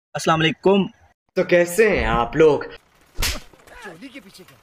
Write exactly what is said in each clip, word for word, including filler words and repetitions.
अस्सलाम वालेकुम। तो कैसे हैं आप लोग? चोली के पीछे क्या?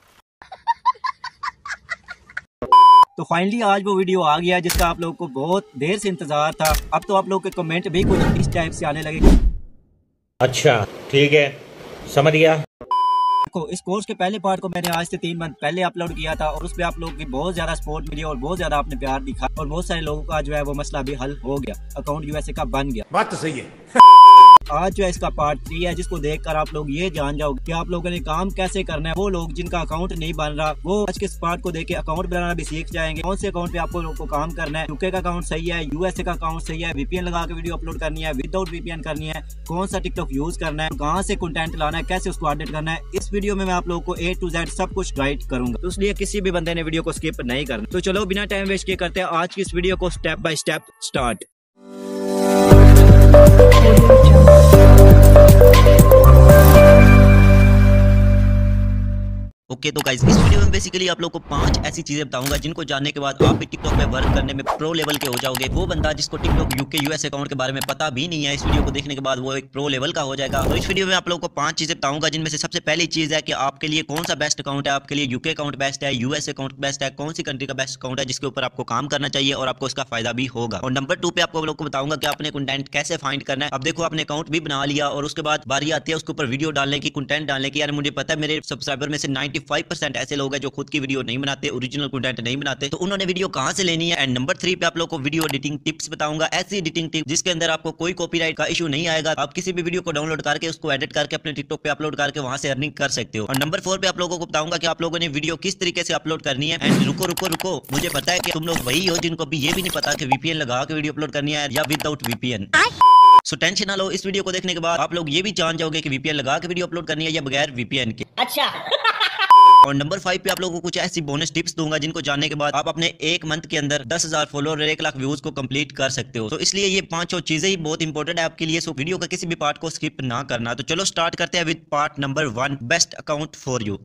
तो फाइनली आज वो वीडियो आ गया जिसका आप लोगों को बहुत देर से इंतजार था। अब तो आप लोगों के कमेंट भी कुछ इस टाइप से आने लगे। अच्छा ठीक है, समझ गया। देखो, इस कोर्स के पहले पार्ट को मैंने आज से तीन मंथ पहले अपलोड किया था और उस पर आप लोगों की बहुत ज्यादा सपोर्ट मिली और बहुत ज्यादा आपने प्यार दिखा और बहुत सारे लोगों का जो है वो मसला भी हल हो गया, अकाउंट यूएसए का बन गया। बात तो सही है। आज जो है इसका पार्ट थ्री है जिसको देखकर आप लोग ये जान जाओगे कि आप लोगों ने काम कैसे करना है। वो लोग जिनका अकाउंट नहीं बन रहा वो आज के इस पार्ट को देख के अकाउंट बनाना भी सीख जाएंगे। कौन से अकाउंट पे आपको लोगों को काम करना है, यूके का अकाउंट सही है, यूएसए का अकाउंट सही है, वीपीएन लगा के वीडियो अपलोड करनी है, विदाउट वीपीएन करनी है, कौन सा टिकटॉक यूज करना है, कहाँ से कंटेंट लाना है, कैसे उसको अपडेट करना है। इस वीडियो में मैं आप लोगों को ए टू जेड सब कुछ गाइड करूंगा, तो इसलिए किसी भी बंदे ने वीडियो को स्किप नहीं करना। तो चलो बिना टाइम वेस्ट किए करते हैं आज की इस वीडियो को step by step start. Okay तो गाइस, इस वीडियो में बेसिकली आप लोगों को पांच ऐसी चीजें बताऊंगा जिनको जानने के बाद आप भी टिकटॉक पे वर्क करने में प्रो लेवल के हो जाओगे। वो बंदा जिसको टिकटॉक यूके यूएस अकाउंट के बारे में पता भी नहीं है, इस वीडियो को देखने के बाद वो एक प्रो लेवल का हो जाएगा। तो इस वीडियो में आप लोगों को पांच चीजें बताऊंगा जिनमें से सबसे पहली चीज है कि आपके लिए कौन सा बेस्ट अकाउंट है। आपके लिए यूके अकाउंट बेस्ट है, यूएस अकाउंट बेस्ट है, कौन सी कंट्री का बेस्ट अकाउंट है जिसके ऊपर आपको काम करना चाहिए और आपको इसका फायदा भी होगा। और नंबर टू पे आपको लोग को बताऊंगा कि आपने कंटेंट कैसे फाइंड करना है। अब देखो, आपने अकाउंट भी बना लिया और उसके बाद बारी आती है उसके ऊपर वीडियो डालने की, कंटेंट डालने की। यार मुझे पता है मेरे सब्सक्राइबर में से नाइन्टी फाइव परसेंट ऐसे लोग हैं जो खुद की वीडियो नहीं बनाते, ओरिजिनल कंटेंट नहीं बनाते, तो उन्होंने वीडियो कहां से लेनी है। एंड नंबर थ्री पे आप लोग को वीडियो एडिटिंग टिप्स बताऊंगा, ऐसी एडिटिंग टिप जिसके अंदर आपको कोई कॉपीराइट का इशू नहीं आएगा। आप किसी भी वीडियो को डाउनलोड करके उसको एडिट करके अपने टिकटॉक पे अपलोड करके वहां से अर्निंग कर सकते हो। और नंबर फोर पे आप लोगों को बताऊंगा कि आप लोगों ने वीडियो किस तरीके से अपलोड करनी है। एंड रुको रुको रुको मुझे पता है कि तुम लोग वही हो जिनको भी ये भी नहीं पता कि वीपीएन लगा के वीडियो अपलोड करनी है या विदाउट वीपीएन। सो टेंशन ना लो, इस वीडियो को देखने के बाद आप लोग ये भी जान जाओगे कि वीपीएन लगा के वीडियो अपलोड करनी है या बगैर वीपीएन के। अच्छा। और नंबर फाइव पे आप लोगों को कुछ ऐसी बोनस टिप्स दूंगा जिनको जानने के बाद आप अपने एक मंथ के अंदर दस हजार फॉलोअर और एक लाख व्यूज को कंप्लीट कर सकते हो। तो इसलिए ये पांचों चीजें ही बहुत इंपॉर्टेंट है आपके लिए। सो वीडियो का किसी भी पार्ट को स्किप ना करना। तो चलो स्टार्ट करते हैं with part number one, best account for you.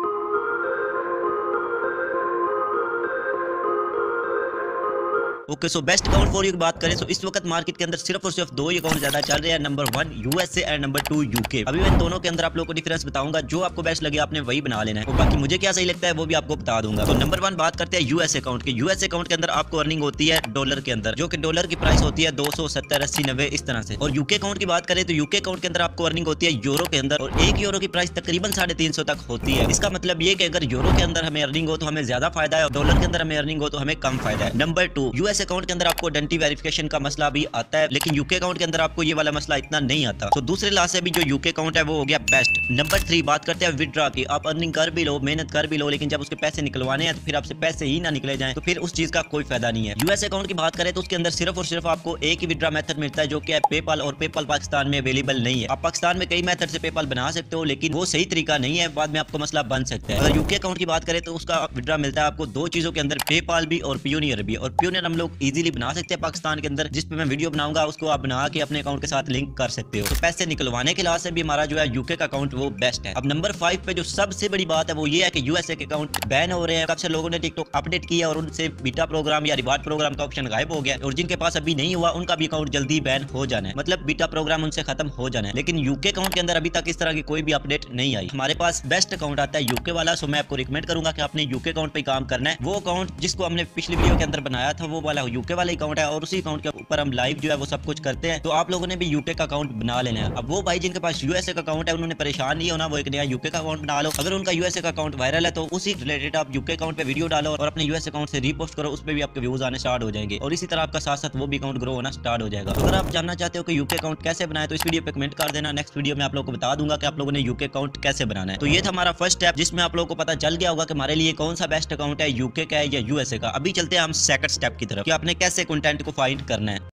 Okay so best account for you की बात करें तो इस वक्त मार्केट के अंदर सिर्फ और सिर्फ दो ही अकाउंट ज्यादा चल रहे हैं, number one USA and number two UK. अभी मैं दोनों के अंदर आप लोगों को डिफरेंस बताऊंगा, जो आपको बेस्ट लगे आपने वही बना लेना है और बाकी मुझे क्या सही लगता है वो भी आपको बता दूंगा। तो नंबर वन बात करते हैं यूएसए अकाउंट की। यूएसए अकाउंट के अंदर आपको अर्निंग होती है डॉलर के अंदर, जो कि डॉलर की प्राइस होती है दो सौ सत्तर अस्सी नब्बे इस तरह से। और यूके अकाउंट की बात करें तो यूके अकाउंट के अंदर आपको अर्निंग होती है यूरो के अंदर और एक यूरो की प्राइस तकरीबन साढ़े तीन सौ तक होती है। इसका मतलब ये कि अगर यूरो के अंदर हमें अर्निंग हो तो हमें ज्यादा फायदा है और डॉलर के अंदर हमें अर्निंग हो तो हमें कम फायदा है। नंबर टू, यूएस अकाउंट के अंदर आपको आइडेंटिटी वेरिफिकेशन का मसला भी आता है, लेकिन यूके अकाउंट के अंदर आपको ये वाला मसला इतना नहीं आता। तो दूसरे लास्ट से भी जो यूके अकाउंट है वो हो गया बेस्ट। नंबर थ्री बात करते हैं विड्रॉ की। आप अर्निंग कर भी लो, मेहनत कर भी लो, लेकिन जब उसके पैसे निकलवाने हैं तो फिर आपसे पैसे ही ना निकले जाएं तो फिर उस चीज का कोई फायदा नहीं है। यूएस अकाउंट की बात करें तो उसके अंदर सिर्फ और सिर्फ आपको एक ही विड्रॉ मेथड मिलता है जो कि है पेपाल, और पेपाल पाकिस्तान में अवेलेबल नहीं है। आप पाकिस्तान में कई मेथड से पेपाल बना सकते हो लेकिन वो सही तरीका नहीं है, बाद में आपको मसला बन सकता है। अगर यूके अकाउंट की बात करें तो उसका विड्रॉ मिलता है आपको दो चीजों के अंदर, पेपाल भी और पियोनियर भी। और पियोनियर हम लोग इजीली बना सकते हैं पाकिस्तान के अंदर, जिस पे मैं वीडियो बनाऊंगा उसको आप बना के अपने अकाउंट के साथ लिंक कर सकते हो। तो पैसे निकलवाने के लिहाज से भी हमारा जो है यूके का अकाउंट वो बेस्ट है। अब नंबर फाइव पे जो सबसे बड़ी बात है वो ये है कि यूएसए के अकाउंट बैन हो रहे हैं। काफी लोगों ने टिकटॉक अपडेट किया और उनसे बीटा प्रोग्राम या रिवार्ड प्रोग्राम का ऑप्शन गायब हो गया और जिनके पास अभी नहीं हुआ उनका भी अकाउंट जल्दी बैन हो जाना है, मतलब बीटा प्रोग्राम उनसे खत्म हो जाना है। लेकिन यूके अकाउंट के अंदर अभी तक इस तरह की कोई भी अपडेट नहीं आई। हमारे पास बेस्ट अकाउंट आता है यूके वाला, सो मैं आपको रिकमेंड करूंगा कि आपने यूके अकाउंट पे काम करना है। वो अकाउंट जिसको हमने पिछली वीडियो के अंदर बनाया था वो वाला यूके वाला अकाउंट है और उसी अकाउंट के ऊपर हम लाइव जो है वो सब कुछ करते हैं। तो आप लोगों ने भी यूके का अकाउंट बना लेना है। अब वो भाई जिनके पास यूएसए का अकाउंट है उन्होंने परेशान नहीं होना, वो एक नया यूके का अकाउंट बना लो। अगर उनका यूएसए का अकाउंट वायरल है तो उसी रिलेटेड आप यूके अकाउंट पे वीडियो डालो और अपने यूएस अकाउंट से रीपोस्ट करो, उस पे भी आपके व्यूज आने स्टार्ट हो जाएंगे और इसी तरह आपका साथ साथ वो भी अकाउंट ग्रो होना स्टार्ट हो जाएगा। तो अगर आप जानना चाहते हो कि यूके अकाउंट कैसे बनाए तो इस वीडियो पे कमेंट कर देना, नेक्स्ट वीडियो में आप लोगों को बता दूंगा कि आप लोगों ने यूके अकाउंट कैसे बनाना है। तो ये था हमारा फर्स्ट स्टेप जिसमें आप लोगों को पता चल गया होगा कि हमारे लिए कौन सा बेस्ट अकाउंट है, यूके का है या यूएसए का। अभी चलते हैं हम सेकंड स्टेप की तरफ कि आपने कैसे कंटेंट को फाइंड करना है।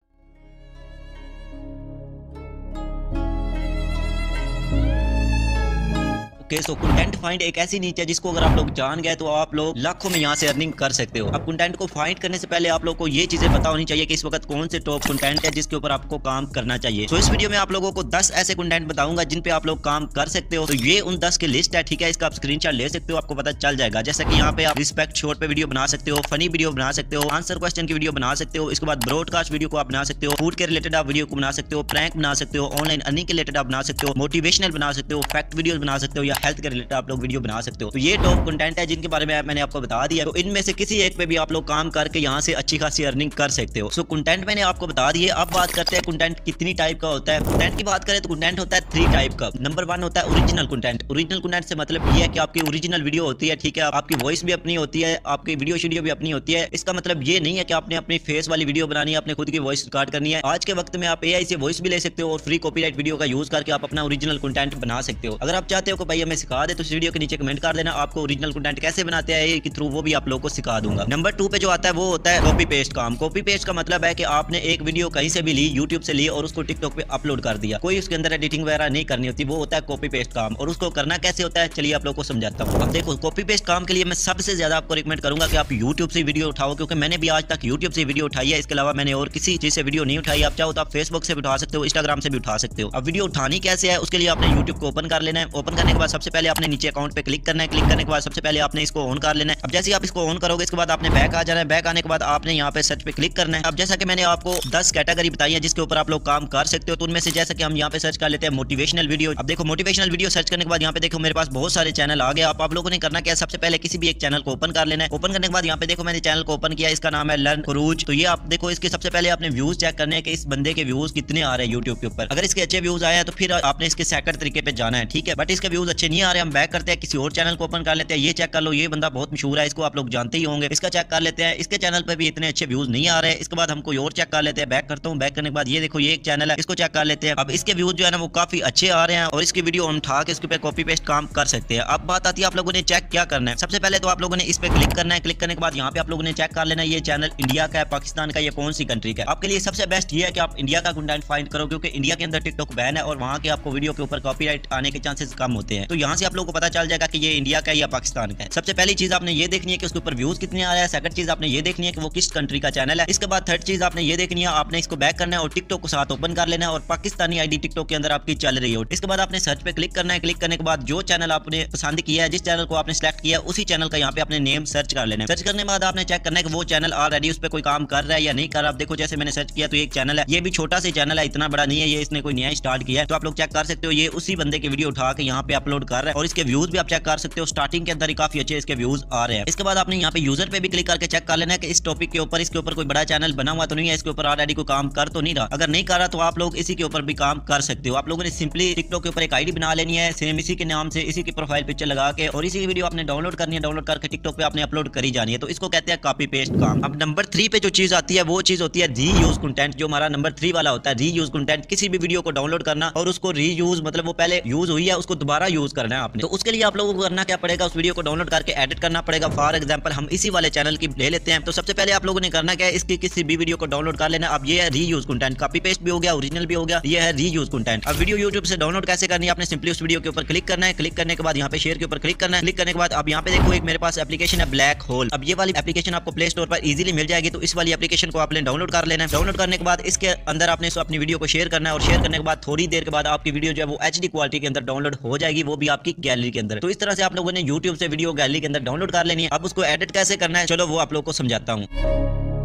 ओके, सो कंटेंट फाइंड एक ऐसी नीच है जिसको अगर आप लोग जान गए तो आप लोग लाखों में यहाँ से अर्निंग कर सकते हो। अब कंटेंट को फाइंड करने से पहले आप लोग को ये चीजें पता होनी चाहिए कि इस वक्त कौन से टॉप कंटेंट है जिसके ऊपर आपको काम करना चाहिए। तो इस वीडियो में आप लोगों को दस ऐसे कंटेंट बताऊंगा जिन पे आप लोग काम कर सकते हो। तो ये उन दस की लिस्ट है, ठीक है। इसका आप स्क्रीनशॉट ले सकते हो, आपको पता चल जाएगा। जैसे कि यहाँ पे आप रिस्पेक्ट शॉर्ट पे वीडियो बना सकते हो, फनी वीडियो बना सकते हो, आंसर क्वेश्चन की वीडियो बना सकते हो, इसके बाद ब्रॉडकास्ट वीडियो को आप बना सकते हो, फूड के रिलेटेड आप वीडियो को बना सकते हो, प्रैंक बना सकते हो, ऑनलाइन अर्निंग के रिलेटेड आप बना सकते हो, मोटिवेशनल बना सकते हो, फैक्ट वीडियो बना सकते हो, या हेल्थ के रिलेटेड आप लोग वीडियो बना सकते हो। तो ये टॉप कंटेंट है जिनके बारे में मैंने आपको बता दिया। तो इनमें से किसी एक पे भी आप लोग काम करके यहाँ से अच्छी खासी अर्निंग कर सकते हो। सो कंटेंट मैंने आपको बता दिए। अब बात करते हैं कंटेंट कितनी टाइप का होता है। कंटेंट की बात करें तो कंटेंट होता है थ्री टाइप का। नंबर वन होता है ओरिजिनल कंटेंट। ओरिजिनल कंटेंट से मतलब ये है कि आपकी ओरिजिनल वीडियो होती है, ठीक है। आपकी वॉइस भी अपनी होती है, आपकी वीडियो वीडियो भी अपनी होती है। इसका मतलब ये नहीं है कि आपने अपनी फेस वाली वीडियो बनानी है, अपने खुद की वॉइस रिकॉर्ड करनी है। आज के वक्त में आप एआई से वॉइस भी ले सकते हो और फ्री कॉपीराइट वीडियो का यूज करके आप अपना ओरिजिनल कंटेंट बना सकते हो। अगर आप चाहते हो कि भाई हमें सिखा दे तो इस वीडियो के नीचे कमेंट कर देना, आपको ओरिजिनल कंटेंट कैसे बनाते हैं कि थ्रू वो भी आप लोगों को सिखा दूंगा। नंबर टू पे जो आता है वो होता है कॉपी पेस्ट काम। कॉपी पेस्ट का मतलब है कि आपने एक वीडियो कहीं से भी ली, यूट्यूब से ली और उसको टिकटॉक पे अपलोड कर दिया। कोई उसके अंदर एडिटिंग वगैरह नहीं करनी होती, वो होता है कॉपी पेस्ट काम। और उसको करना कैसे होता है चलिए आप लोगों को समझाता हूँ। अब देखो, कॉपी पेस्ट काम के लिए मैं सबसे ज्यादा आपको रिकमेंड करूंगा कि आप यूट्यूब से वीडियो उठाओ, क्योंकि मैंने भी आज तक यूट्यूब से वीडियो उठाई है। इसके अलावा मैंने और किसी चीज से वीडियो नहीं उठाई। आप चाहो तो आप फेसबुक से भी उठा सकते हो, इंस्टाग्राम से भी उठा सकते हो। अब वीडियो उठानी कैसे है उसके लिए आपने यूट्यूब को ओपन कर लेना है। ओपन करने के बाद सबसे पहले आपने नीचे अकाउंट पे क्लिक करना है। क्लिक करने के बाद सबसे पहले आपने इसको ऑन कर लेना है। अब जैसे आप इसको ऑन करोगे इसके बाद आपने बैक आ जाना है। बैक आने के बाद आपने यहाँ पे सर्च पे क्लिक करना है। अब जैसा कि मैंने आपको दस कैटेगरी बताई है जिसके ऊपर आप लोग काम कर सकते हो, तो उनमें से जैसा कि हम यहाँ पे सर्च कर लेते हैं मोटिवेशनल वीडियो। अब देखो, मोटिवेशनल वीडियो सर्च करने के बाद यहाँ पे देखो मेरे पास बहुत सारे चैनल आ गए। आप आप लोगों ने करना क्या है, सबसे पहले किसी भी एक चैनल को ओपन कर लेना है। ओपन करने के बाद यहाँ पे देखो मैंने चैनल को ओपन किया, इसका नाम है लर्न करूज। तो ये आप देखो, इसके सबसे पहले आपने व्यूज चेक करने हैं कि इस बंदे के व्यूज कितने आ रहे हैं यूट्यूब के ऊपर। अगर इसके अच्छे व्यूज आए हैं तो फिर आपने इसके सेकंड तरीके पे जाना है, ठीक है। बट इसके व्यूज अच्छे नहीं आ रहे, हम बैक करते हैं, किसी और चैनल को ओपन कर लेते हैं। ये चेक कर लो, ये बंदा बहुत मशहूर है, इसको आप लोग जानते ही होंगे। इसका चेक कर लेते हैं, इसके चैनल पे भी इतने अच्छे व्यूज नहीं आ रहे। इसके बाद हम कोई और चेक कर लेते हैं। बैक करता हूँ, बैक करने के बाद ये देखो ये एक चैनल है, इसको चेक कर लेते हैं। अब इसके व्यूज जो है ना वो काफी अच्छे आ रहे हैं और इसकी वीडियो हम उठा के इसके ऊपर कॉपी पेस्ट काम कर सकते हैं। अब बात आती है आप लोगों ने चेक क्या करना है। सबसे पहले तो आप लोगों ने इस पे क्लिक करना है। क्लिक करने के बाद यहाँ पे आप लोगों ने चेक कर लेना है ये चैनल इंडिया का है, पाकिस्तान का, ये कौन सी कंट्री का है। आपके लिए सबसे बेस्ट ये है कि आप इंडिया का कंटेंट फाइंड करो, क्योंकि इंडिया के अंदर टिकटॉक बैन है और वहाँ के आपको वीडियो के ऊपर कॉपीराइट आने के चांसेस कम होते हैं। तो यहाँ से आप लोगों को पता चल जाएगा कि ये इंडिया का है या पाकिस्तान का है। सबसे पहली चीज आपने ये देखनी है कि उसके ऊपर व्यूज कितने आ रहा है। सेकंड चीज आपने ये देखनी है कि वो किस कंट्री का चैनल है। इसके बाद थर्ड चीज आपने ये देखनी है, आपने इसको बैक करना है और टिकटॉक को साथ ओपन कर लेना है और पाकिस्तानी आईडी टिकटॉक के अंदर आपकी चल रही हो। इसके बाद आपने सर्च पे क्लिक करना है। क्लिक करने के बाद जो चैनल आपने पसंद किया है, जिस चैनल को आपने सिलेक्ट किया है, उसी चैनल का यहाँ पे आपने नेम सर्च कर लेना है। सर्च करने के बाद आपने चेक करना है कि वो चैनल ऑलरेडी उस पर कोई काम कर रहा है या नहीं कर रहा। आप देखो जैसे मैंने सर्च किया तो एक चैनल है, ये भी छोटा सा चैनल है, इतना बड़ा नहीं है, ये इसने कोई नया स्टार्ट किया है। तो आप लोग चेक कर सकते हो, ये उसी बंदे की वीडियो उठा के यहाँ पे अपलोड कर रहा है और इसके व्यूज भी आप चेक कर सकते हो। स्टार्टिंग के अंदर ही काफी अच्छे इसके व्यूज आ रहे हैं। इसके बाद आपने यहाँ पे यूजर पे भी क्लिक करके चेक कर लेना है कि इस टॉपिक के ऊपर इसके ऊपर कोई बड़ा चैनल बना हुआ तो नहीं है, इसके ऊपर ऑलरेडी कोई काम कर तो नहीं रहा। अगर नहीं कर रहा तो आप लोग इसी के ऊपर भी काम कर सकते हो। आप लोगों ने सिंपली टिकटॉक के ऊपर एक आईडी बना लेनी है, सेम इसी के नाम से, इसी की प्रोफाइल पिक्चर लगा के, और इसी की वीडियो आपने डाउनलोड करनी है। डाउनलोड करके टिकटॉक पे आपने अपलोड करी जानी है। तो इसको कहते हैं कॉपी पेस्ट काम। अब नंबर थ्री पे जो चीज आती है वो चीज होती है री यूज कंटेंट। जो हमारा नंबर थ्री वाला होता है री यूज कंटेंट, किसी भी वीडियो को डाउनलोड करना और उसको री यूज, मतलब वो पहले यूज हुई है उसको दोबारा यूज करना है आपने। तो उसके लिए आप लोगों को करना क्या पड़ेगा, उस वीडियो को डाउनलोड करके एडिट करना पड़ेगा। फॉर एग्जाम्पल हम इसी वाले चैनल की ले लेते हैं। तो सबसे पहले आप लोगों ने करना क्या है, इसकी किसी भी वीडियो को डाउनलोड कर लेना। अब ये है reuse content, copy paste भी हो गया, ओरिजिनल भी हो गया, ये है री यूज कंटेंट। अब वीडियो यूट्यूब से डाउनलोड कैसे करनी है, आपने सिंपली उस वीडियो के ऊपर क्लिक करना है। क्लिक करने के बाद यहाँ पे शेयर के ऊपर क्लिक करना है। क्लिक करने के बाद अब यहाँ पे देखो एक मेरे पास एप्लीकेशन है ब्लैक होल। अब ये वाली एप्लीकेशन आपको प्ले स्टोर पर इजीली मिल जाएगी। तो इस वाली एप्लीकेशन को आपने डाउनलोड कर लेना है। डाउनलोड करने के बाद इसके अंदर आपने अपनी वीडियो को शेयर करना है और शेयर करने के बाद थोड़ी देर के बाद आपकी वीडियो जो है वो एचडी क्वालिटी के अंदर डाउनलोड हो जाएगी, वो भी आपकी गैलरी के अंदर। तो इस तरह से आप लोगों ने यूट्यूब से वीडियो गैलरी के अंदर डाउनलोड कर लेनी है। अब उसको एडिट कैसे करना है चलो वो आप लोग को समझाता हूँ।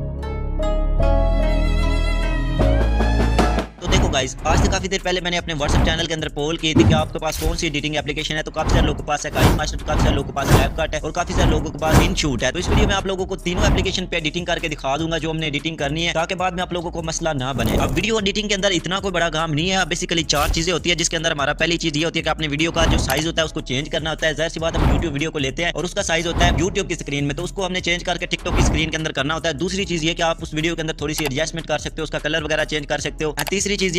गाइस, आज से काफी देर पहले मैंने अपने व्हाट्सएप चैनल के अंदर पोल की थी कि आपके पास कौन सी एडिटिंग एप्लीकेशन है। तो काफी सारे लोगों के पास है काइनमास्टर, काफी सारे लोगों के पास कैपकट है और काफी सारे लोगों के पास इनशूट है। तो इस वीडियो में आप लोगों को तीनों एप्लीकेशन पे एडिटिंग करके दिखा दूंगा जो हमने एडिटिंग करनी है, ताकि बाद में आप लोगों को मसला ना बने। अब वीडियो एडिटिंग के अंदर इतना कोई बड़ा काम नहीं है। बेसिकली चार चीजें होती है जिसके अंदर हमारा पहली चीज ये होती है कि अपने वीडियो का जो साइज होता है उसको चेंज करना होता है। जाहिर सी बात, हम यूट्यूब वीडियो को लेते हैं और उसका साइज होता है यूट्यूब की स्क्रीन में, तो उसको हमने चेंज करके टिकटॉक की स्क्रीन के अंदर करना होता है। दूसरी चीज ये कि आप उस वीडियो के अंदर थोड़ी सी एडजस्टमेंट कर सकते हो, उसका कलर वगैरह चेंज कर सकते हो। तीसरी चीज ये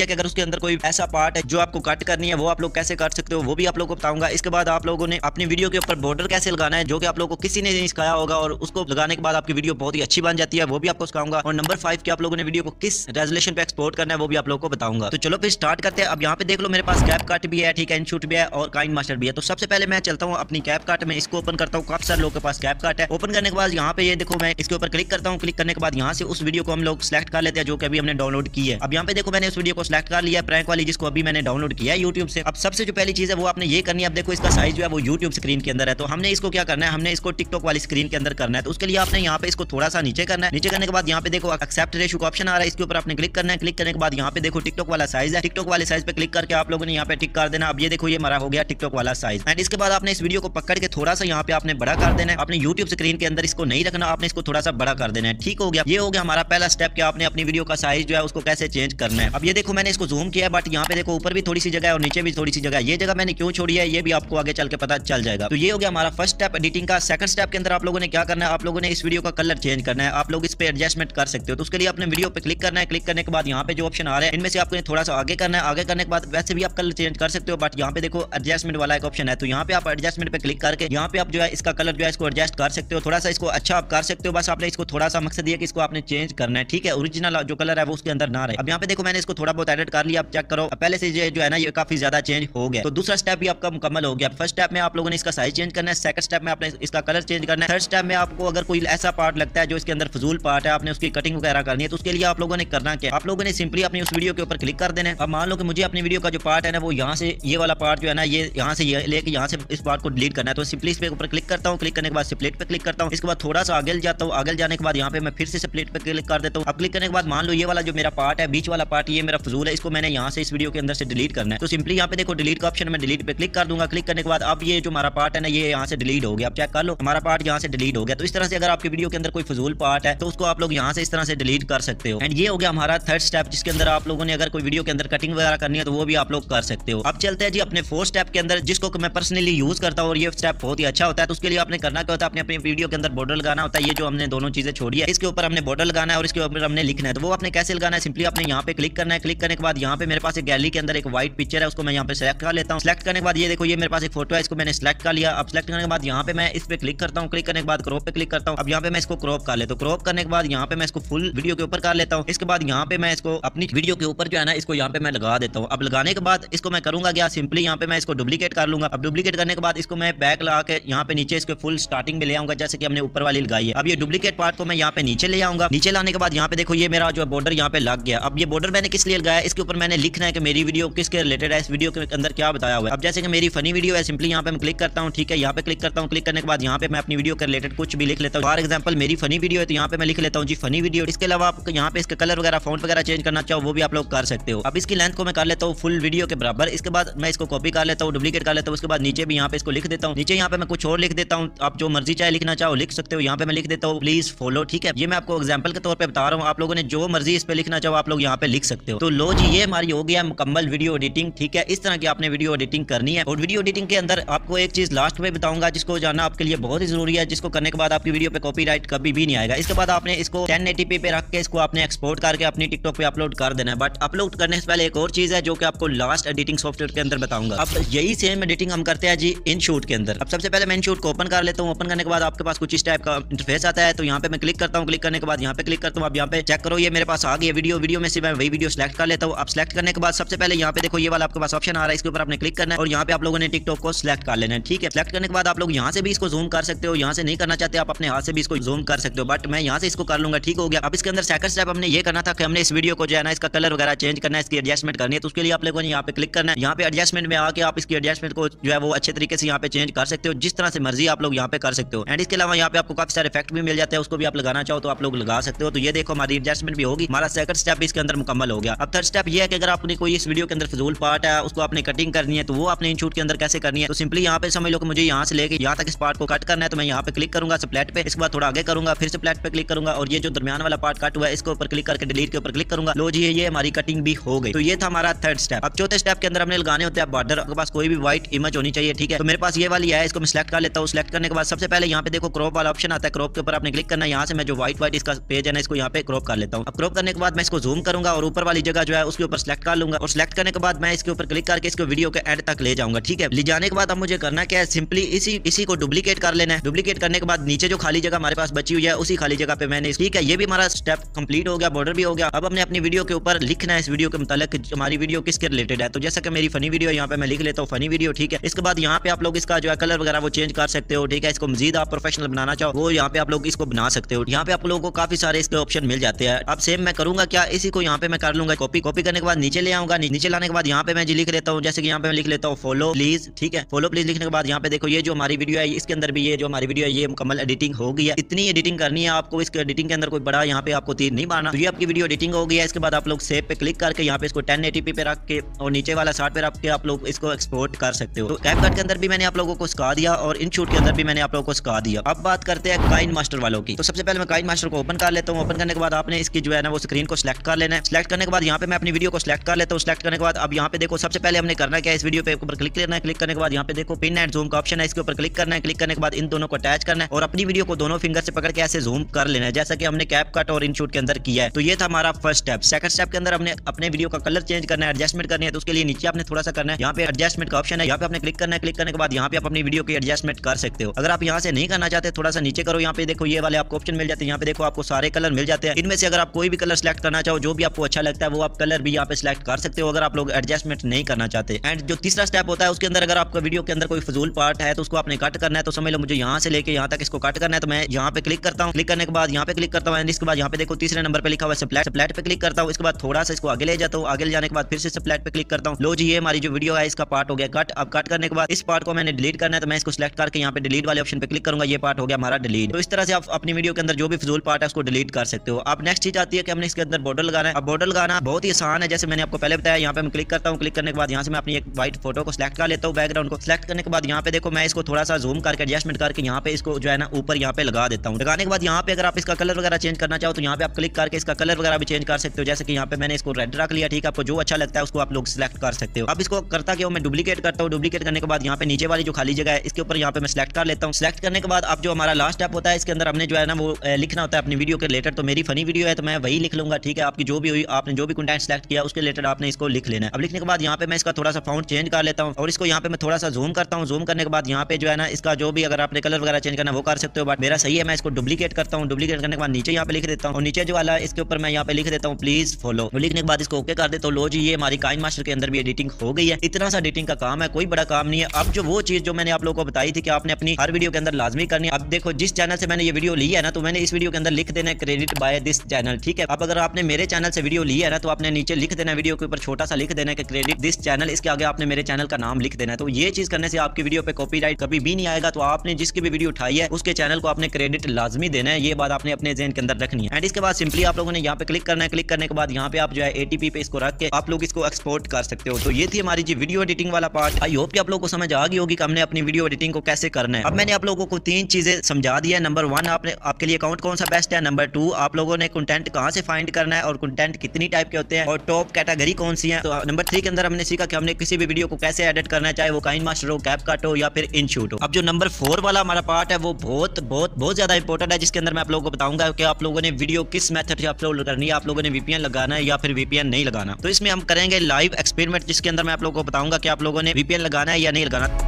है कि अगर उसके अंदर कोई ऐसा पार्ट है जो आपको कट करनी है वो आप लोग कैसे कर सकते हो वो भी आप लोग को बताऊंगा। इसके बाद आप लोगों ने अपनी वीडियो के ऊपर बॉर्डर कैसे लगाना है जो कि आप लोगों को किसी ने नहीं सिखाया होगा और उसको लगाने के बाद आपकी वीडियो बहुत ही अच्छी बन जाती है, वो भी आपको सिखाऊंगा। और नंबर फाइव के आप लोगों ने वीडियो को किस रेजोल्यूशन पे एक्सपोर्ट करना है वो भी आप लोगों को बताऊंगा। तो चलो फिर स्टार्ट करते हैं। अब यहाँ पे देख लो मेरे पास कैप कट भी है, ठीक है, इनशूट भी है और काइन मास्टर भी है। तो सबसे पहले मैं चलता हूँ अपनी कैप कट में, इसको ओपन करता हूँ। काफी सारे लोगों के पास कैप कट है। ओपन करने के बाद यहाँ पे ये देखो मैं इसके ऊपर क्लिक करता हूँ। क्लिक करने के बाद यहाँ से उस वीडियो को हम लोग सिलेक्ट कर लेते हैं जो कि अभी हमने डाउनलोड की है। अब यहाँ पे देखो मैंने उस वीडियो को सिलेक्ट कर लिया है, प्रैंक वाली, जिसको अभी मैंने डाउनलोड किया है यूट्यूब से। अब सबसे जो पहली चीज है वो आपने ये करनी है। अब देखो इसका साइज जो है वो यूट्यूब स्क्रीन के अंदर है, तो हमने इसको क्या करना है, हमने इसको टिकटॉक वाली स्क्रीन के अंदर करना है। तो उसके लिए आपने यहाँ पे इसको थोड़ा सा नीचे करना है। नीचे करने के बाद यहाँ पे देखो एक्सेप्ट रेशियो का ऑप्शन आ रहा है, इसके ऊपर आपने क्लिक करना है। क्लिक करने के बाद यहाँ पे देखो टिकटॉक वाला साइज है, टिकटॉक वाले साइज पे क्लिक करके आप लोगों ने यहाँ पे टिक कर देना। अब ये देखो ये हमारा हो गया टिकटॉक वाला साइज। एंड इसके बाद आपने इस वीडियो को पकड़ के थोड़ा सा यहाँ पे आपने बड़ा कर देना है। अपने यूट्यूब स्क्रीन के अंदर इसको नहीं रखना, आपने इसको थोड़ा सा बड़ा कर देना है। ठीक हो गया, ये हो गया हमारा पहला स्टेप कि आपने अपनी वीडियो का साइज जो है उसको कैसे चेंज करना है। अब ये देखो मैंने इसको जूम किया, बट यहाँ पे देखो ऊपर भी थोड़ी सी जगह है और नीचे भी थोड़ी सी जगह है। ये जगह मैंने क्यों छोड़ी है ये भी आपको आगे चल के पता चल जाएगा। तो ये हो गया हमारा फर्स्ट स्टेप एडिटिंग का। सेकंड स्टेप के अंदर आप लोगों ने क्या करना है, आप लोगों ने इस वीडियो का कलर चेंज करना है। आप लोग इस पे एडजस्टमेंट कर सकते हो। तो उसके लिए अपने वीडियो पे क्लिक करना है। क्लिक करने के बाद यहाँ पे जो ऑप्शन आ रहा है इनमें से आपको थोड़ा सा आगे करना है। आगे करने के बाद वैसे भी आप कलर चेंज कर सकते हो, बट यहाँ पे देखो एडजस्टमेंट वाला एक ऑप्शन है, तो यहाँ पे आप एडजस्टमेंट पे क्लिक करके यहाँ पे आप जो है इसका कलर जो है इसको एडजस्ट कर सकते हो। थोड़ा सा इसको अच्छा आप कर सकते हो, बस आपने इसको थोड़ा सा मकसद ये कि इसको आपने चेंज करना है, ठीक है, ओरिजिनल जो कलर है वो उसके अंदर ना रहे। अब यहाँ पे देखो मैंने इसको थोड़ा बहुत एडिट कर लिया, आप चेक करो पहले से जो है ना ये काफी ज्यादा चेंज हो गया। तो दूसरा स्टेप भी आपका मुकम्मल हो गया। फर्स्ट स्टेप में आप लोगों ने इसका साइज चेंज करना है, सेकंड स्टेप में आपने इसका कलर चेंज करना है, थर्ड स्टेप में आपको अगर कोई ऐसा पार्ट लगता है जो इसके अंदर फजूल पार्ट है आपने उसकी कटिंग वगैरह करनी है, तो उसके लिए आप लोगों ने करना क्या, आप लोगों ने सिंपली अपनी उस वीडियो के ऊपर क्लिक कर देना है। अब मान लो कि मुझे अपनी वीडियो का जो पार्ट है ना वो यहाँ से ये वाला पार्ट जो है ना ये यहाँ से ये लेके यहाँ से इस पार्ट को डिलीट करना है। तो सिंपली इस पे ऊपर क्लिक करता हूँ। क्लिक करने के बाद स्प्लिट पे क्लिक करता हूँ। इसके बाद थोड़ा सा आगे जाता हूँ। आगे जाने के बाद यहाँ पे मैं फिर से स्प्लिट पे क्लिक कर देता हूँ। अब क्लिक करने के बाद मान लो ये वाला जो मेरा पार्ट है बीच वाला पार्ट ये मेरा फजूल है, इसको मैंने यहाँ से इस वीडियो के अंदर से डिलीट करना है। तो सिंपली यहाँ पे देखो डिलीट का ऑप्शन, मैं डिलीट पे क्लिक कर दूंगा। क्लिक करने के बाद अब ये जो हमारा पार्ट है ना ये यहाँ से डिलीट हो गया। आप चेक कर लो हमारा पार्ट यहाँ से डिलीट हो गया। तो इस तरह से अगर आपकी वीडियो के अंदर कोई फजूल पार्ट है तो उसको आप लोग यहाँ से इस तरह से डिलीट कर सकते हो। एंड ये हो गया हमारा थर्ड स्टेप, जिसके अंदर आप लोगों ने अगर कोई वीडियो के अंदर कटिंग वगैरह करनी है तो वो भी आप लोग कर सकते हो। अब चलते हैं जी अपने फोर्थ स्टेप के अंदर, जिसको मैं पर्सनली यूज करता हूँ और ये स्टेप बहुत ही अच्छा होता है। तो उसके लिए आपने करना क्या होता है, अपने अपनी वीडियो के अंदर बॉर्डर लगाना होता है। ये जो हमने दोनों चीजें छोड़ी है इसके ऊपर हमने बॉर्डर लगाना है और इसके ऊपर हमने लिखना है। तो वो आपने कैसे लगाना है, सिंपली आपने यहाँ पे क्लिक करना है। क्लिक करने के बाद यहाँ पे मेरे पास एक गैलरी के अंदर एक व्हाइट पिक्चर है, उसको मैं यहाँ पे सेलेक्ट कर लेता हूँ। सेलेक्ट करने के बाद ये देखो ये मेरे पास एक फोटो है, इसको मैंने सेलेक्ट कर लिया। अब सेलेक्ट करने के बाद यहाँ पे मैं इस पे क्लिक करता हूँ। क्लिक करने के बाद क्रॉप पे क्लिक करता हूँ। अब यहाँ पे मैं इसको क्रॉप कर लेता हूँ। क्रॉप करने के बाद यहाँ पे मैं इसको फुल वीडियो के ऊपर कर लेता हूँ। इसके बाद यहाँ पे मैं इसको अपनी वीडियो के ऊपर जो है ना इसको यहाँ पे मैं लगा देता हूँ। अब लगाने के बाद इसको मैं करूंगा क्या, सिंपली यहाँ पे मैं इसको डुप्लीकेट कर लूंगा। अब डुप्लीकेट करने के बाद इसको मैं बैक लगा के यहाँ पे नीचे इसके फुल स्टार्टिंग में ले आऊंगा, जैसे कि हमने ऊपर वाली लगाई है। अब ये डुप्लीकेट पार्ट को मैं यहाँ पे नीचे ले आऊंगा। नीचे लाने के बाद यहाँ पे देखो ये मेरा जो बॉर्डर यहाँ पे लग गया। अब ये बॉर्डर मैंने किस लिए लगाया, इसके ऊपर मैंने लिखना है कि मेरी वीडियो किसके रिलेटेड है, इस वीडियो के अंदर क्या बताया हुआ है। अब जैसे कि मेरी फनी वीडियो है, सिंपली यहाँ पे मैं क्लिक करता हूँ, ठीक है, यहाँ पे क्लिक करता हूँ। क्लिक करने के बाद यहाँ पे मैं अपनी वीडियो के रिलेटेड कुछ भी लिख लेता हूँ। फॉर एग्जाम्पल मेरी फनी वीडियो है तो यहाँ पे मैं लिख लेता हूँ जी फनी वीडियो। इसके अलावा आप यहाँ पे इसका कलर वगैरह फॉन्ट वगैरह चेंज करना चाहो वो भी आप लोग कर सकते हो। अब इसकी लेंथ को मैं कर लेता हूँ फुल वीडियो के बराबर। इसके बाद मैं इसको कॉपी कर लेता हूँ, डुप्लीकेट कर लेता हूँ। उसके बाद नीचे भी यहाँ पे इसको लिख देता हूँ। नीचे यहाँ पे मैं कुछ और लिख देता हूँ, आप जो मर्जी चाहे लिखना चाहो लिख सकते हो। यहाँ पे मैं लिख देता हूँ प्लीज फॉलो, ठीक है। ये मैं आपको एग्जाम्पल के तौर पे बता रहा हूँ, आप लोगों ने जो मर्जी इस पे लिखना चाहो आप लोग यहाँ पे लिख सकते हो। तो लो जी ये हमारी हो गया मुकम्मल वीडियो एडिटिंग, ठीक है। इस तरह की आपने वीडियो एडिटिंग करनी है। और वीडियो एडिटिंग के अंदर आपको एक चीज लास्ट में बताऊंगा जिसको जानना आपके लिए बहुत ही जरूरी है, जिसको करने के बाद आपकी वीडियो पे कॉपीराइट कभी भी नहीं आएगा। इसके बाद आपने इसको टेन एटी पी पे रख के इसको आपने एक्सपोर्ट करके अपनी टिकटॉक पे अपलोड कर देना है। बट अपलोड करने से पहले एक और चीज है जो कि आपको लास्ट एडिटिंग सॉफ्टवेयर के अंदर बताऊंगा। अब यही सेम एडिटिंग हम करते हैं जी इनशूट के अंदर। अब सबसे पहले मैं इनशूट को ओपन कर लेता हूँ। ओपन करने के बाद आपके पास कुछ इस टाइप का इंटरफेस आता है, तो यहाँ पे मैं क्लिक करता हूँ। क्लिक करने के बाद यहाँ पे क्लिक करता हूँ। अब यहाँ पे चेक करो ये मेरे पास आ गई वीडियो। वीडियो में से मैं वही वीडियो सेलेक्ट कर लेता हूँ। अब सेलेक्ट करने के बाद सबसे पहले यहाँ पे देखो ये वाला आपके पास ऑप्शन आ रहा है, इसके ऊपर आपने क्लिक करना है और यहाँ पे आप लोगों ने टिकटॉक को सिलेक्ट कर लेना है, ठीक है। सेलेक्ट करने के बाद आप लोग यहाँ से भी इसको जूम कर सकते हो, यहाँ से नहीं करना चाहते आप अपने हाथ से भी इसको जूम कर सकते हो, बट मैं यहाँ से इसको कर लूंगा, ठीक हो गया। अब इसके अंदर सेकंड स्टेप हमने ये करना था कि हमने इस वीडियो को जो है ना इसका कलर वगैरह चेंज करना है, इसकी एडजस्टमेंट करनी है। तो उसके लिए आप लोगों ने यहाँ पे क्लिक करना है। यहाँ पे एडजस्टमेंट में आके आप इसकी एडजस्टमेंट को जो है वो अच्छे तरीके से यहाँ पे चेंज कर सकते हो, जिस तरह से मर्जी आप लोग यहाँ पे कर सकते हो। एंड इसके अलावा यहाँ पे आपको काफी सारे इफेक्ट भी मिल जाते हैं, उसको भी आप लगाना चाहो तो आप लोग लगा सकते हो। तो ये देखो हमारी एडजस्टमेंट भी होगी, हमारा सेकंड स्टेप भी इसके अंदर मुकम्मल हो गया। अब थर्ड स्टेप ये है कि अगर आपने कोई इस वीडियो के अंदर फजूल पार्ट है उसको आपने कटिंग करनी है तो वो आपने इनशूट के अंदर कैसे करनी है। तो सिंपली यहाँ पे समझ लो कि मुझे यहाँ से लेके यहाँ तक इस पार्ट को कट करना है, तो मैं यहाँ पे क्लिक करूंगा स्प्लैट पे। इसके बाद थोड़ा आगे करूंगा, फिर से प्लेट पे क्लिक करूंगा और ये जो दरमियान वाला पार्ट कट हुआ है इसके ऊपर क्लिक करके डिलीट के ऊपर क्लिक करूंगा। लो जी ये हमारी कटिंग भी हो गई। तो ये था हमारा थर्ड स्टेप। अब चौथे स्टेप के अंदर हमने लगाने होते हैं बॉर्डर। आपके पास कोई भी व्हाइट इमेज होनी चाहिए, ठीक है। तो मेरे पास ये वाली है, इसको मैं सिलेक्ट कर लेता हूँ। सिलेक्ट करने के बाद सबसे पहले यहाँ पे देखो क्रॉप वाला ऑप्शन आता है, क्रॉप के ऊपर आपने क्लिक करना है। यहाँ से मैं जो व्हाइट व्हाइट इसका पेज है ना इसको यहाँ पे क्रॉप कर लेता हूँ। अब क्रॉप करने के बाद मैं इसको जूम करूंगा और ऊपर वाली जगह जो जो है उसके ऊपर सिलेक्ट कर लूंगा और सिलेक्ट करने के बाद मैं इसके ऊपर क्लिक करके इसको वीडियो के एंड तक ले जाऊंगा। ठीक है, ले जाने के बाद अब मुझे करना क्या है, सिंपली इसी इसी को डुप्लीकेट कर लेना है। डुप्लीकेट करने के बाद नीचे जो खाली जगह हमारे पास बची हुई है उसी खाली जगह पे मैंने, ठीक है, ये भी हमारा स्टेप कंप्लीट हो गया, बॉर्डर भी हो गया। अब हमने अपनी वीडियो के ऊपर लिखना है इस वीडियो के मुतालिक हमारी वीडियो किसके रिलेटेड है। तो जैसा कि मेरी फनी वीडियो यहाँ पे मैं लिख लेता हूँ फनी वीडियो। ठीक है, इसके बाद यहाँ पे आप लोग इसका जो है कलर वगैरह वो चेंज कर सकते हो। ठीक है, इसको मजीद आप प्रोफेशनल बनाना चाहो वो यहाँ पे आप लोग इसको बना सकते हो। यहाँ पे आप लोगों को काफी सारे इसके ऑप्शन मिल जाते हैं। अब सेम मैं करूंगा क्या, इसी को यहाँ पे मैं कर लूंगा कॉपी। कॉपी करने के बाद नीचे ले आऊंगा, नीचे लाने के बाद यहाँ पे मैं जी लिख लेता हूँ, जैसे कि यहाँ पे मैं लिख लेता हूँ फॉलो प्लीज। ठीक है, फॉलो प्लीज लिखने के बाद यहाँ पे देखो ये जो हमारी वीडियो है इसके अंदर भी ये जो हमारी वीडियो है ये मुकम्मल एडिटिंग हो गई है। इतनी एडिटिंग करनी है आपको, इसके एडिटिंग के अंदर कोई बड़ा यहाँ पे आपको तीर नहीं मारना। तो ये आपकी वीडियो एडिटिंग हो गई है। इसके बाद आप लोग सेव पे क्लिक करके यहाँ पे इसको टेन एटी पी पे रख के और नीचे वाला साठ पे रख के आप लोग इसको एक्सपोर्ट कर सकते हो। तो कैपकट के अंदर भी मैंने आप लोगों को सिखा दिया और इनशॉट के अंदर भी मैंने आप लोगों को सिखा दिया। अब बात करते हैं काइन मास्टर वालों की। तो सबसे पहले मैं काइन मास्टर को ओपन कर लेता हूँ। ओपन करने के बाद आपने इसकी जो है ना वो स्क्रीन को सिलेक्ट कर लेना है। सिलेक्ट करने के बाद यहाँ पे मैं अपनी वीडियो को सिलेक्ट कर लेता हूँ। सिलेक्ट करने के बाद अब यहाँ पे देखो सबसे पहले हमने करना क्या है, इस वीडियो पे ऊपर क्लिक करना है। क्लिक करने के बाद यहाँ पे देखो पिन एंड जूम का ऑप्शन है, इसके ऊपर क्लिक करना है। क्लिक करने के बाद इन दोनों को अटैच करना है और अपनी वीडियो को दोनों फिंगर से पकड़ के ऐसे जूम कर लेना है जैसा कि हमने कैपकट और इनशॉट के अंदर किया है। तो ये था हमारा फर्स्ट स्टेप। सेकंड स्टेप के अंदर हमने अपने वीडियो का कलर चेंज करना है, एडजस्टमेंट करनी है। तो उसके लिए नीचे आपने थोड़ा सा करना है, यहाँ पे एडजस्टमेंट का ऑप्शन है, यहाँ पे आपने क्लिक करना है। क्लिक करने के बाद यहाँ पे आप अपनी वीडियो की एडजस्टमेंट कर सकते हो। अगर आप यहाँ से नहीं करना चाहते थोड़ा सा नीचे करो, यहाँ पे देखो ये वाले आपको ऑप्शन मिल जाते हैं। यहाँ पे देखो आपको सारे कलर मिल जाते हैं। इनमें से अगर आप कोई भी कलर सिलेक्ट करना चाहो, जो भी आपको अच्छा लगता है वो आप कलर भी यहाँ पे सिलेक्ट कर सकते हो अगर आप लोग एडजस्टमेंट नहीं करना चाहते। एंड जो तीसरा स्टेप होता है उसके अंदर अगर आपका वीडियो के अंदर कोई फजूल पार्ट है तो उसको आपने कट करना है। तो समझ लो मुझे यहाँ से लेके यहाँ तक इसको कट करना है, तो मैं यहाँ पे क्लिक करता हूँ। क्लिक करने के बाद यहाँ पे क्लिक करता हूँ एंड इसके बाद यहाँ पे देखो तीसरे नंबर पे लिखा हुआ है स्प्लैट। स्प्लैट पे क्लिक करता हूँ। इसके बाद थोड़ा सा इसको आगे ले जाता हूँ। आगे ले जाने के बाद फिर से स्प्लैट पे क्लिक करता हूँ। लो जी, ये हमारी जो वीडियो है इसका पार्ट हो गया कट। अब कट करने के बाद इस पार्ट को मैंने डिलीट करना है, तो मैं इसको सिलेक्ट करके यहाँ पे डिलीट वाले ऑप्शन पे क्लिक करूंगा। ये पार्ट हो गया हमारा डिलीट। तो इस तरह से आप अपनी वीडियो के अंदर जो भी फजूल पार्ट है उसको डिलीट कर सकते हो। अब नेक्स्ट चीज आती है कि हमने इसके अंदर बॉर्डर लगाना है। अब बॉर्डर लगाना बहुत ही आसान है, जैसे मैंने आपको पहले बताया। यहाँ पे मैं क्लिक करता हूँ। क्लिक करने के बाद यहाँ से मैं अपनी एक व्हाइट फोटो को सिलेक्ट कर लेता हूँ, बैकग्राउंड को सिलेक्ट करने के बाद यहाँ पे देखो मैं इसको थोड़ा सा जूम करके एडजस्टमेंट करके यहाँ पे इसको जो है ना ऊपर यहाँ पे लगा देता हूँ। लगाने के बाद यहाँ पे अगर आप इसका कलर वगैरह चेंज करना चाहो तो यहाँ पे आप क्लिक करके इसका कलर वगैरह भी चेंज कर सकते हो। जैसे कि यहाँ पे मैंने इसको रेड रख लिया। ठीक है, आपको जो अच्छा लगता है उसको आप लोग सिलेक्ट कर सकते हो। अब इसको करता क्या हूँ मैं डुप्लीकेट करता हूँ। डुप्लीकेट करने के बाद यहाँ पे नीचे वाली जो खाली जगह है इसके ऊपर यहाँ पे मैं सिलेक्ट कर लेता हूँ। सिलेक्ट करने के बाद अब जो हमारा लास्ट स्टेप होता है इसके अंदर हमने जो है ना वो लिखना होता है अपनी वीडियो के रिलेटेड। तो मेरी फनी वीडियो है तो मैं वही लिख लूंगा। ठीक है, आपकी जो भी हुई आपने जो भी कंटेंट सिलेक्ट किया उसके रिलेटेड आपने इसको लिख लेना है। अब लिखने के बाद यहाँ पे मैं इसका थोड़ा सा फाउंट चेंज कर लेता हूँ और इसको यहाँ पे मैं थोड़ा सा जूम करता हूँ। जूम करने के बाद यहाँ पे जो है ना इसका जो भी अगर आपने कलर वगैरह चेंज करना वो कर सकते हो, बट मेरा सही है। मैं इसको डुप्लीकेट करता हूँ। डुप्लीकेट करने के बाद नीचे यहाँ पे लिख देता हूँ और नीचे जो वाला इसके ऊपर मैं यहाँ पे लिख देता हूँ प्लीज फॉलो। लिखने के बाद इसको ओके कर देता हूँ। लो जी, ये हमारी काइन मास्टर के अंदर भी एडिटिंग हो गई है। इतना सा एडिटिंग का काम है, कोई बड़ा काम नहीं है। अब जो वो चीज जो मैंने आप लोगों को बताई थी कि आपने अपनी हर वीडियो के अंदर लाजमी करनी है। अब देखो जिस चैनल से मैंने ये वीडियो ली है ना, तो मैंने इस वीडियो के अंदर लिख देना है क्रेडिट बाय दिस चैनल। ठीक है, अब अगर आपने मेरे चैनल से वीडियो ली है ना तो आपने नीचे लिख देना वीडियो के ऊपर छोटा सा लिख देना है कि क्रेडिट दिस चैनल। इसके आगे आपने मेरे चैनल का नाम लिख देना है। तो ये चीज करने से आपकी वीडियो पे कॉपीराइट कभी भी नहीं आएगा। तो आपने जिसकी भी वीडियो उठाई है उसके चैनल को आपने क्रेडिट लाजमी देना है। ये बात आपने अपने ज़हन के अंदर रखनी है। एंड इसके बाद सिंपली आप लोगों ने यहाँ पे क्लिक करना है। क्लिक करने के बाद यहाँ पे आप जो है एटीपी पे इसको रख के आप लोग इसको एक्सपोर्ट कर सकते हो। तो ये थी हमारी जी वीडियो एडिटिंग वाला पार्ट। आई होप कि आप लोगों को समझ आ गई होगी कि हमने अपनी वीडियो एडिटिंग को कैसे करना है। अब मैंने आप लोगों को तीन चीजें समझा दी है। नंबर वन, आपने आपके लिए अकाउंट कौन सा बेस्ट है। नंबर टू, आप लोगों ने कंटेंट कहाँ से फाइंड करना है और कंटेंट कितनी टाइप के होते हैं और टॉप कैटेगरी कौन सी है। तो नंबर थ्री के अंदर हमने सीखा कि हमने किसी भी वीडियो को कैसे एडिट करना है, चाहे वो काइन मास्टर हो, कैपकट हो या फिर इनशॉट हो। अब जो नंबर फोर वाला हमारा पार्ट है वो बहुत बहुत बहुत ज्यादा इंपॉर्टेंट है, जिसके अंदर मैं आप लोगों को बताऊंगा कि आप लोगों ने वीडियो किस मेथड से अपलोड करनी है। आप लोगों ने वीपीएन लगाना है या फिर वीपीएन नहीं लगाना। तो इसमें हम करेंगे लाइव एक्सपेरिमेंट, जिसके अंदर मैं आप लोगों को बताऊंगा कि आप लोगों ने वीपीएन लगाना है या नहीं लगाना।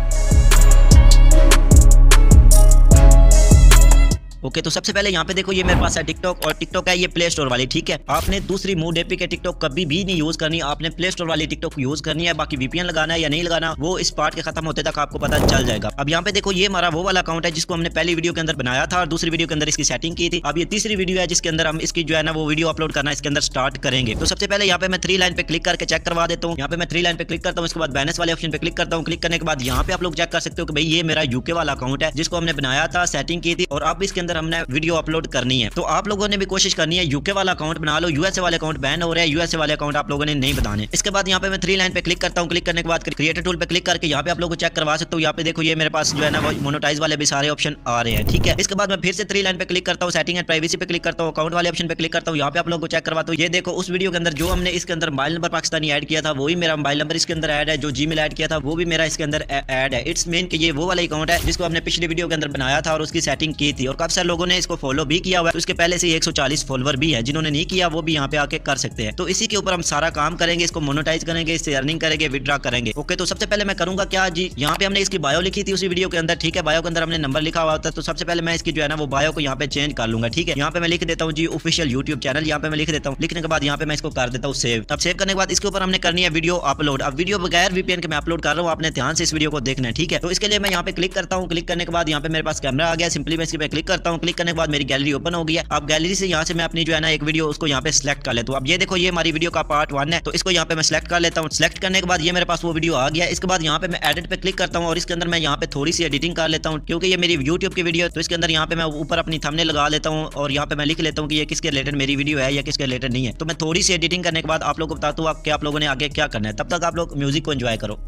ओके, तो सबसे पहले यहाँ पे देखो ये मेरे पास है टिकटॉक और टिकटॉक है ये प्ले स्टोर वाली। ठीक है, आपने दूसरी मूड एपी के टिकटॉक कभी भी नहीं यूज करनी, आपने प्ले स्टोर वाली टिकटॉक यूज करनी है। बाकी वीपीएन लगाना है या नहीं लगाना वो इस पार्ट के खत्म होते तक आपको पता चल जाएगा। अब यहाँ पे देखो ये हमारा वो वाला अकाउंट है जिसको हमने पहली वीडियो के अंदर बनाया था और दूसरी वीडियो के अंदर इसकी सेटिंग की थी। अब ये तीसरी वीडियो है जिसके अंदर हम इसकी जो है ना वो वीडियो अपलोड करना इसके अंदर स्टार्ट करेंगे। तो सबसे पहले यहाँ पे मैं थ्री लाइन पे क्लिक करके चेक करवा देता हूँ। यहाँ पे मैं थ्री लाइन पे क्लिक करता हूँ, इसके बाद बैलेंस वाले ऑप्शन पे क्लिक करता हूँ। क्लिक करने के बाद यहाँ पे आप लोग चेक कर सकते हो कि भाई ये मेरा यूके वाला अकाउंट है जिसको हमने बनाया था, सेटिंग की थी और अब इसके अंदर हमने वीडियो अपलोड करनी है। तो आप लोगों ने भी कोशिश करनी है यूके वाला अकाउंट बना लो। यूएसए वाले अकाउंट बैन हो रहे हैं, यूएसए वाले अकाउंट आप लोगों ने नहीं बनाने। इसके बाद यहाँ पे मैं थ्री लाइन पे क्लिक करता हूँ। क्लिक करने के बाद क्रिएटर टूल पे क्लिक करके यहाँ पे आप लोगों को चेक करवा सकते हो। यहाँ पे देखो ये मेरे पास जो है ना वो मोनेटाइज वाले भी सारे ऑप्शन आ रहे हैं। ठीक है, इसके बाद मैं फिर से थ्री लाइन पे क्लिक करता हूँ, सेटिंग एंड प्राइवेसी पे क्लिक करता हूँ, अकाउंट वाले ऑप्शन पे क्लिक करता हूँ। यहाँ पे आप लोगों को चेक करवाता हूँ। ये देखो उस वीडियो के अंदर जो हमने इसके अंदर मोबाइल नंबर पाकिस्तानी ऐड किया था वही मेरा मोबाइल नंबर इसके अंदर ऐड है, जो जीमेल ऐड किया था वो भी मेरा इसके अंदर ऐड है। इट्स मीन कि ये वो वाला अकाउंट है जिसको हमने पिछली वीडियो के अंदर बनाया था और उसकी सेटिंग की थी। और कब सारे लोगों ने इसको फॉलो भी किया हुआ है, तो इसके पहले से एक सौ चालीस फॉलोवर भी है, जिन्होंने नहीं किया वो भी यहाँ पे आके कर सकते हैं। तो इसी के ऊपर हम सारा काम करेंगे, इसको मोनेटाइज करेंगे, इससे अर्निंग करेंगे, विड्रॉ करेंगे। ओके, तो सबसे पहले मैं करूंगा क्या जी, यहाँ पे हमने इसकी बायो लिखी थी उसी वीडियो के अंदर, ठीक है। बायो के अंदर हमने नंबर लिखा हुआ होता है, तो सबसे पहले मैं इसकी जो है ना वो बायो को यहाँ पे चेंज कर लूंगा, ठीक है। यहाँ पे मैं लिख देता हूँ जी ऑफिशियल यूट्यूब चैनल, यहाँ पे मैं लिख देता हूँ। लिखने के बाद यहाँ पे मैं इसको कर देता हूँ सेव। अब सेव करने के बाद इसके ऊपर हमने करनी है वीडियो अपलोड। अब वीडियो बगैर वीपीएन के मैं अपलोड कर रहा हूँ, आपने ध्यान से इस वीडियो को देखना है, ठीक है। तो इसके लिए मैं यहाँ पे क्लिक करता हूँ। क्लिक करने के बाद यहाँ पे मेरे पास कैमरा आ गया, सिंपली मैं इस पे क्लिक करता हूँ। क्लिक करने के बाद मेरी गैलरी ओपन हो गया। अब गैलरी से यहाँ से मैं अपनी जो है ना एक वीडियो उसको यहाँ पे सिलेक्ट कर लेता हूँ। अब ये देखो ये हमारी वीडियो का पार्ट वन है, तो इसको यहाँ पे मैं सिलेक्ट कर लेता हूँ। सिलेक्ट करने के बाद ये मेरे पास वो वीडियो आ गया। इसके बाद यहाँ पे मैं एडिट पे क्लिक करता हूँ और इसके अंदर मैं यहाँ पे थोड़ी सी एडिटिंग कर लेता हूँ, क्योंकि ये मेरी यूट्यूब की वीडियो है। तो इसके अंदर यहाँ पे मैं ऊपर अपनी थंबनेल लगा लेता हूँ और यहाँ पे मैं लिख लेता हूँ कि ये किसके रिलेटेड मेरी वीडियो है या किसके रिलेटेड नहीं है। तो मैं थोड़ी सी एडिटिंग करने के बाद आप लोगों को बताता हूँ कि आप लोगों ने आगे क्या करना है। तब तक आप लोग म्यूजिक को एंजॉय करो।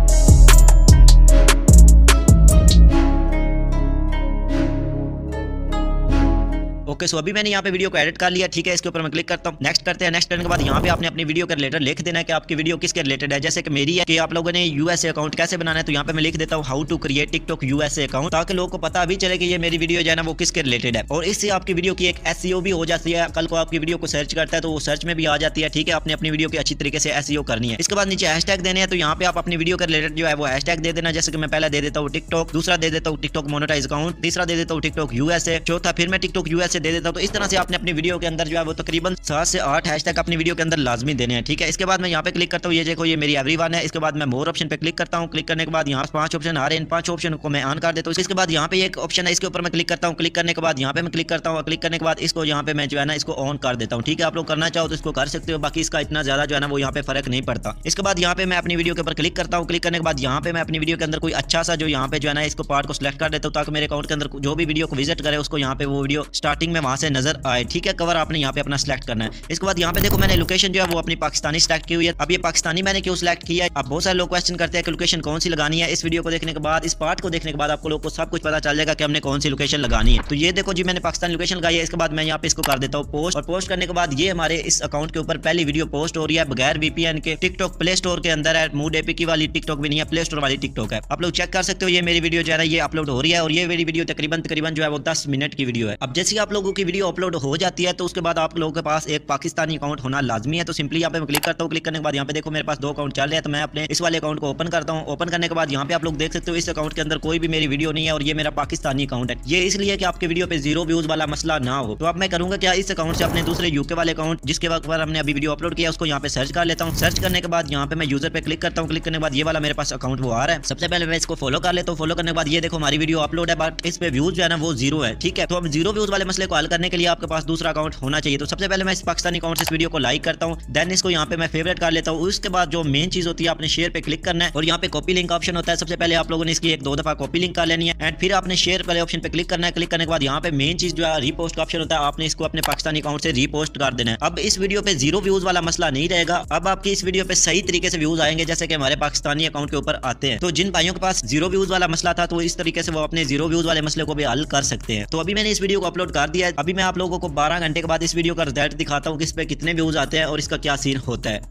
ओके, सो अभी मैंने यहाँ पे वीडियो को एडिट कर लिया, ठीक है। इसके ऊपर मैं क्लिक करता हूँ, नेक्स्ट करते हैं। नेक्स्ट करने के बाद यहाँ पे आपने अपनी वीडियो के रिलेटेड लिख देना है कि आपकी वीडियो किसके रिलेटेड है। जैसे कि मेरी है कि आप लोगों ने यूएसए अकाउंट कैसे बनाना है, तो यहाँ पे मैं लिख देता हूँ how to create TikTok USA account, ताकि लोगों को पता भी चले कि ये मेरी वीडियो जो है ना वो किसके रिलेटेड है। और इससे आपकी वीडियो की एक एसईओ भी हो जाती है। कल को आपकी वीडियो को सर्च करता है तो वो सर्च में भी आ जाती है, ठीक है। आपने अपनी वीडियो की अच्छी तरीके से एसईओ करनी है। इसके बाद नीचे हैशटैग देने हैं, तो यहाँ पे आप अपनी वीडियो के रिलेटेड जो है वो हैशटैग दे देना। जैसे कि मैं पहले दे देता हूँ टिकटॉक, दूसरा दे देता हूँ टिकटॉक मोनेटाइज अकाउंट, तीसरा दे देता हूँ टिकटॉक यूएसए, चौथा फिर मैं टिकटॉक यूएसए दे देता हूँ। तो इस तरह से आपने अपनी वीडियो के अंदर जो है वो तकरीबन सात से आठ हैशटैग अपनी वीडियो के अंदर लाजमी देने हैं, ठीक है। इसके बाद मैं यहाँ पे क्लिक करता हूँ, ये देखो ये मेरी एवरीवन है। इसके बाद मैं मोर ऑप्शन पे क्लिक करता हूँ। क्लिक करने के बाद यहाँ पांच ऑप्शन आ रहे हैं, इन पांच ऑप्शन को मैं ऑन कर देता हूँ। इसके बाद यहाँ पे एक ऑप्शन है, इसके ऊपर मैं क्लिक करता हूँ। क्लिक करने के बाद यहाँ पे मैं क्लिक करता हूँ। क्लिक करने के बाद इसको यहाँ पे मैं जो है ना इसको ऑन कर देता हूँ, ठीक है। आप लोग करना चाहो तो इसको कर सकते हो, बाकी इसका इतना ज्यादा जो है ना वो यहाँ पे फर्क नहीं पड़ता। इसके बाद यहाँ पे मैं अपनी वीडियो के ऊपर क्लिक करता हूँ। क्लिक करने के बाद यहाँ पे मैं अपनी वीडियो के अंदर कोई अच्छा सा जो यहाँ पे जो है ना इसको पार्ट को सिलेक्ट कर देता हूँ, ताकि मेरे अकाउंट के अंदर जो भी वीडियो को विजिट करे उसको यहाँ पे वो वीडियो स्टार्टिंग में वहां से नजर आए, ठीक है। कवर आपने यहाँ पे अपना सिलेक्ट करना है। इसके बाद यहाँ पे देखो मैंने लोकेशन जो है वो अपनी पाकिस्तानी सिलेक्ट की हुई है। अब ये पाकिस्तानी मैंने क्यों सिलेक्ट किया है, अब बहुत सारे लोग क्वेश्चन करते हैं कि लोकेशन कौन सी लगानी है। इस वीडियो को देखने के बाद, इस पार्ट को देखने के बाद आपको लोग को सब कुछ पता चल जाएगा कि हमने कौन सी लोकेशन लगानी है। तो ये देखो जी मैंने पाकिस्तानी लोकेशन लगाई है। इसके बाद मैं यहाँ पे इसको कर देता हूँ पोस्ट, और पोस्ट करने के बाद ये हमारे इस अकाउंट के ऊपर पहली वीडियो पोस्ट हो रही है बगैर वीपीएन के। टिकटॉक प्ले स्टोर के अंदर है, मूड एपीके वाली टिकटॉक भी नहीं है, प्ले स्टोर वाली टिकटॉक है। आप लोग चेक कर सकते हो, ये मेरी वीडियो जो है ये अपलोड हो रही है और ये मेरी वीडियो तकरीबन तकरीबन जो है वो दस मिनट की वीडियो है। अब जैसे आप लोगों की वीडियो अपलोड हो जाती है तो उसके बाद आप लोगों के पास एक पाकिस्तानी अकाउंट होना लाजमी है। तो सिंपली यहाँ पे मैं क्लिक करता हूँ। क्लिक करने के बाद यहाँ पे देखो मेरे पास दो अकाउंट चल रहे हैं, तो मैं अपने इस वाले अकाउंट को ओपन करता हूँ। ओपन करने के बाद यहाँ पे आप लोग देख सकते हो इस अकाउंट के अंदर कोई भी मेरी वीडियो नहीं है और ये मेरा पाकिस्तानी अकाउंट है। ये इसलिए कि आपके वीडियो पे जीरो व्यूज वाला मसला ना हो। तो अब मैं करूंगा क्या, इस अकाउंट से अपने दूसरे यूके वाले अकाउंट जिसके वक्त पर हमने अभी वीडियो अपलोड किया उसको यहाँ पे सर्च कर लेता हूँ। सर्च करने के बाद यहाँ पे मैं यूजर पे क्लिक करता हूँ। क्लिक करने के बाद ये वाला मेरे पास अकाउंट वो आ रहा है। सबसे पहले मैं इसको फॉलो कर लेता हूँ। फॉलो करने के बाद ये देखो हमारी वीडियो अपलोड है, बट इस पे व्यूज जो है ना वो जीरो है, ठीक है। तो अब जीरो व्यूज वाले मसले को हल करने के लिए आपके पास दूसरा अकाउंट होना चाहिए। तो सबसे पहले मैं इस पाकिस्तानी अकाउंट से इस वीडियो को लाइक करता हूँ, देन इसको यहाँ पे मैं फेवरेट कर लेता हूँ। उसके बाद जो मेन चीज होती है आपने शेयर पे क्लिक करना है और यहाँ पे कॉपी लिंक ऑप्शन होता है। सबसे पहले आप लोगों ने इसकी एक दो दफा कॉपी लिंक कर लेनी है एंड फिर आपने शेयर वाले ऑप्शन पे क्लिक करना है। क्लिक करने के बाद यहाँ पे मेन चीज जो है रीपोस्ट का ऑप्शन होता है, आपने इसको अपने पाकिस्तानी अकाउंट से रीपोस्ट कर देना है। अब इस वीडियो पे जीरो व्यूज वाला मसला नहीं रहेगा, अब आपकी इस वीडियो पे सही तरीके से व्यूज आएंगे जैसे कि हमारे पाकिस्तानी अकाउंट के ऊपर आते हैं। तो जिन भाइयों के पास जीरो व्यूज वाला मसला था तो इस तरीके से वो अपने जीरो व्यूज वाले मसले को भी हल कर सकते हैं। तो अभी मैंने इस वीडियो को अपलोड कर दिया है। अभी मैं आप लोगों को बारह घंटे के बाद इस वीडियो का रिजल्ट दिखाता हूँ कि इस पे कितने व्यूज आते हैं और इसका क्या सीन होता है।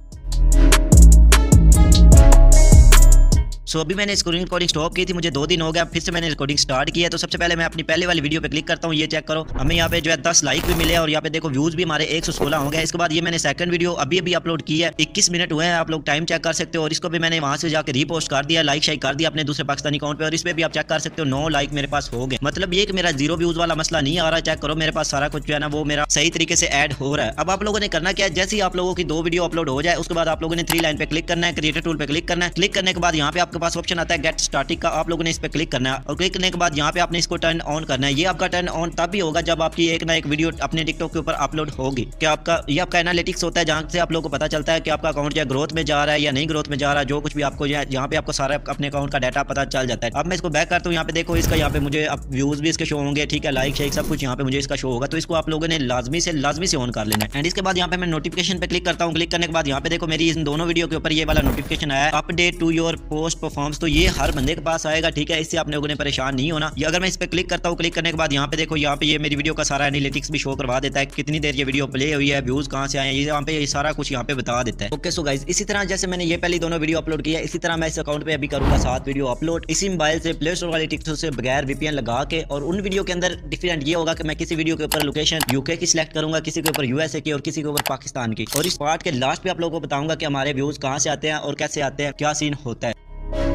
सो so, अभी मैंने स्क्रीन रिकॉर्डिंग स्टॉप की थी, मुझे दो दिन हो गया, फिर से मैंने रिकॉर्डिंग स्टार्ट किया है। तो सबसे पहले मैं अपनी पहले वाली वीडियो पे क्लिक करता हूँ, ये चेक करो हमें यहाँ पे जो है दस लाइक भी मिले और यहाँ पे देखो व्यूज भी हमारे एक सौ सोलह हो गए। इसके बाद ये मैंने सेकंड वीडियो अभी अभी अपलोड की है, इक्कीस मिनट हुए हैं, आप लोग टाइम चेक कर सकते हो। और इसको भी मैंने वहाँ से जाकर रीपोस्ट कर दिया, लाइक शाइक कर दिया अपने दूसरे पाकिस्तानी अकाउंट पे और इस पर भी आप चेक कर सकते हो नौ लाइक मेरे पास हो गए। मतलब ये कि मेरा जीरो व्यूज वाला मसला नहीं आ रहा, चेक करो मेरे पास सारा कुछ जो है ना वो मेरा सही तरीके से ऐड हो रहा है। अब आप लोगों ने करना क्या है, जैसे ही आप लोगों की दो वीडियो अपलोड हो जाए उसके बाद आप लोगों ने थ्री लाइन पे क्लिक करना है, क्रिएटर टूल पे क्लिक करना है। क्लिक करने के बाद यहाँ पे आपके पास ऑप्शन आता है गेट स्टार्टिंग का, आप लोगों ने इस पे क्लिक करना है और क्लिक करने के बाद यहाँ पे आपने इसको टर्न ऑन करना है। ये आपका टर्न ऑन तब भी होगा जब आपकी एक ना एक वीडियो अपने टिकटॉक के ऊपर अपलोड होगी। क्या आपका ये आपका एनालिटिक्स होता है जहाँ से आप लोगों को पता चलता है कि आपका अकाउंट जो ग्रोथ में जा रहा है या नहीं ग्रोथ में जा रहा है, जो कुछ भी आपको यहाँ पे आपको सारा अपने अकाउंट का डाटा पता चल जाता है। अब मैं इसको बैक करता हूँ, यहाँ पे देखो इसका यहाँ पे मुझे व्यूज भी इसके शो होंगे, ठीक है, लाइक शेक सब कुछ यहाँ पे मुझे इसका शो होगा। तो इसको आप लोगों ने लाजमी से लाजमी से ऑन कर लेना है। एंड इसके बाद यहाँ पे मैं नोटिफिकेशन पे क्लिक करता हूँ। क्लिक करने के बाद यहाँ पे देखो मेरी इन दोनों वीडियो के ऊपर ये वाला नोटिफिकेशन आया है, update to your post forms, तो ये हर बंदे के पास आएगा, ठीक है। इससे आप लोगों ने परेशान नहीं होना। ये अगर मैं इस पर क्लिक करता हूँ, क्लिक करने के बाद यहाँ पे देखो, यहाँ पे ये मेरी वीडियो का सारा एनालिटिक्स भी शो करवा देता है, कितनी देर ये वीडियो प्ले हुई है, व्यूज कहाँ से आए हैं, ये यहाँ पे ये सारा कुछ यहाँ पे बता देता है। ओके सो गाइस, इसी तरह जैसे मैंने ये पहली दोनों वीडियो अपलोड किया, इसी तरह मैं इस अकाउंट पे अभी करूंगा सात वीडियो अपलोड इसी मोबाइल से प्ले स्टोर वाली टिकटों से बगैर वीपीएन लगा के। और उन वीडियो के अंदर डिफरेंट ये होगा कि मैं किसी वीडियो के ऊपर लोकेशन यूके की सिलेक्ट करूंगा, किसी के ऊपर यूएसए की और किसी के ऊपर पाकिस्तान की। और इस पार्ट के लास्ट पे आप लोगों को बताऊंगा कि हमारे व्यूज कहाँ से आते हैं और कैसे आते हैं, क्या सीन होता है।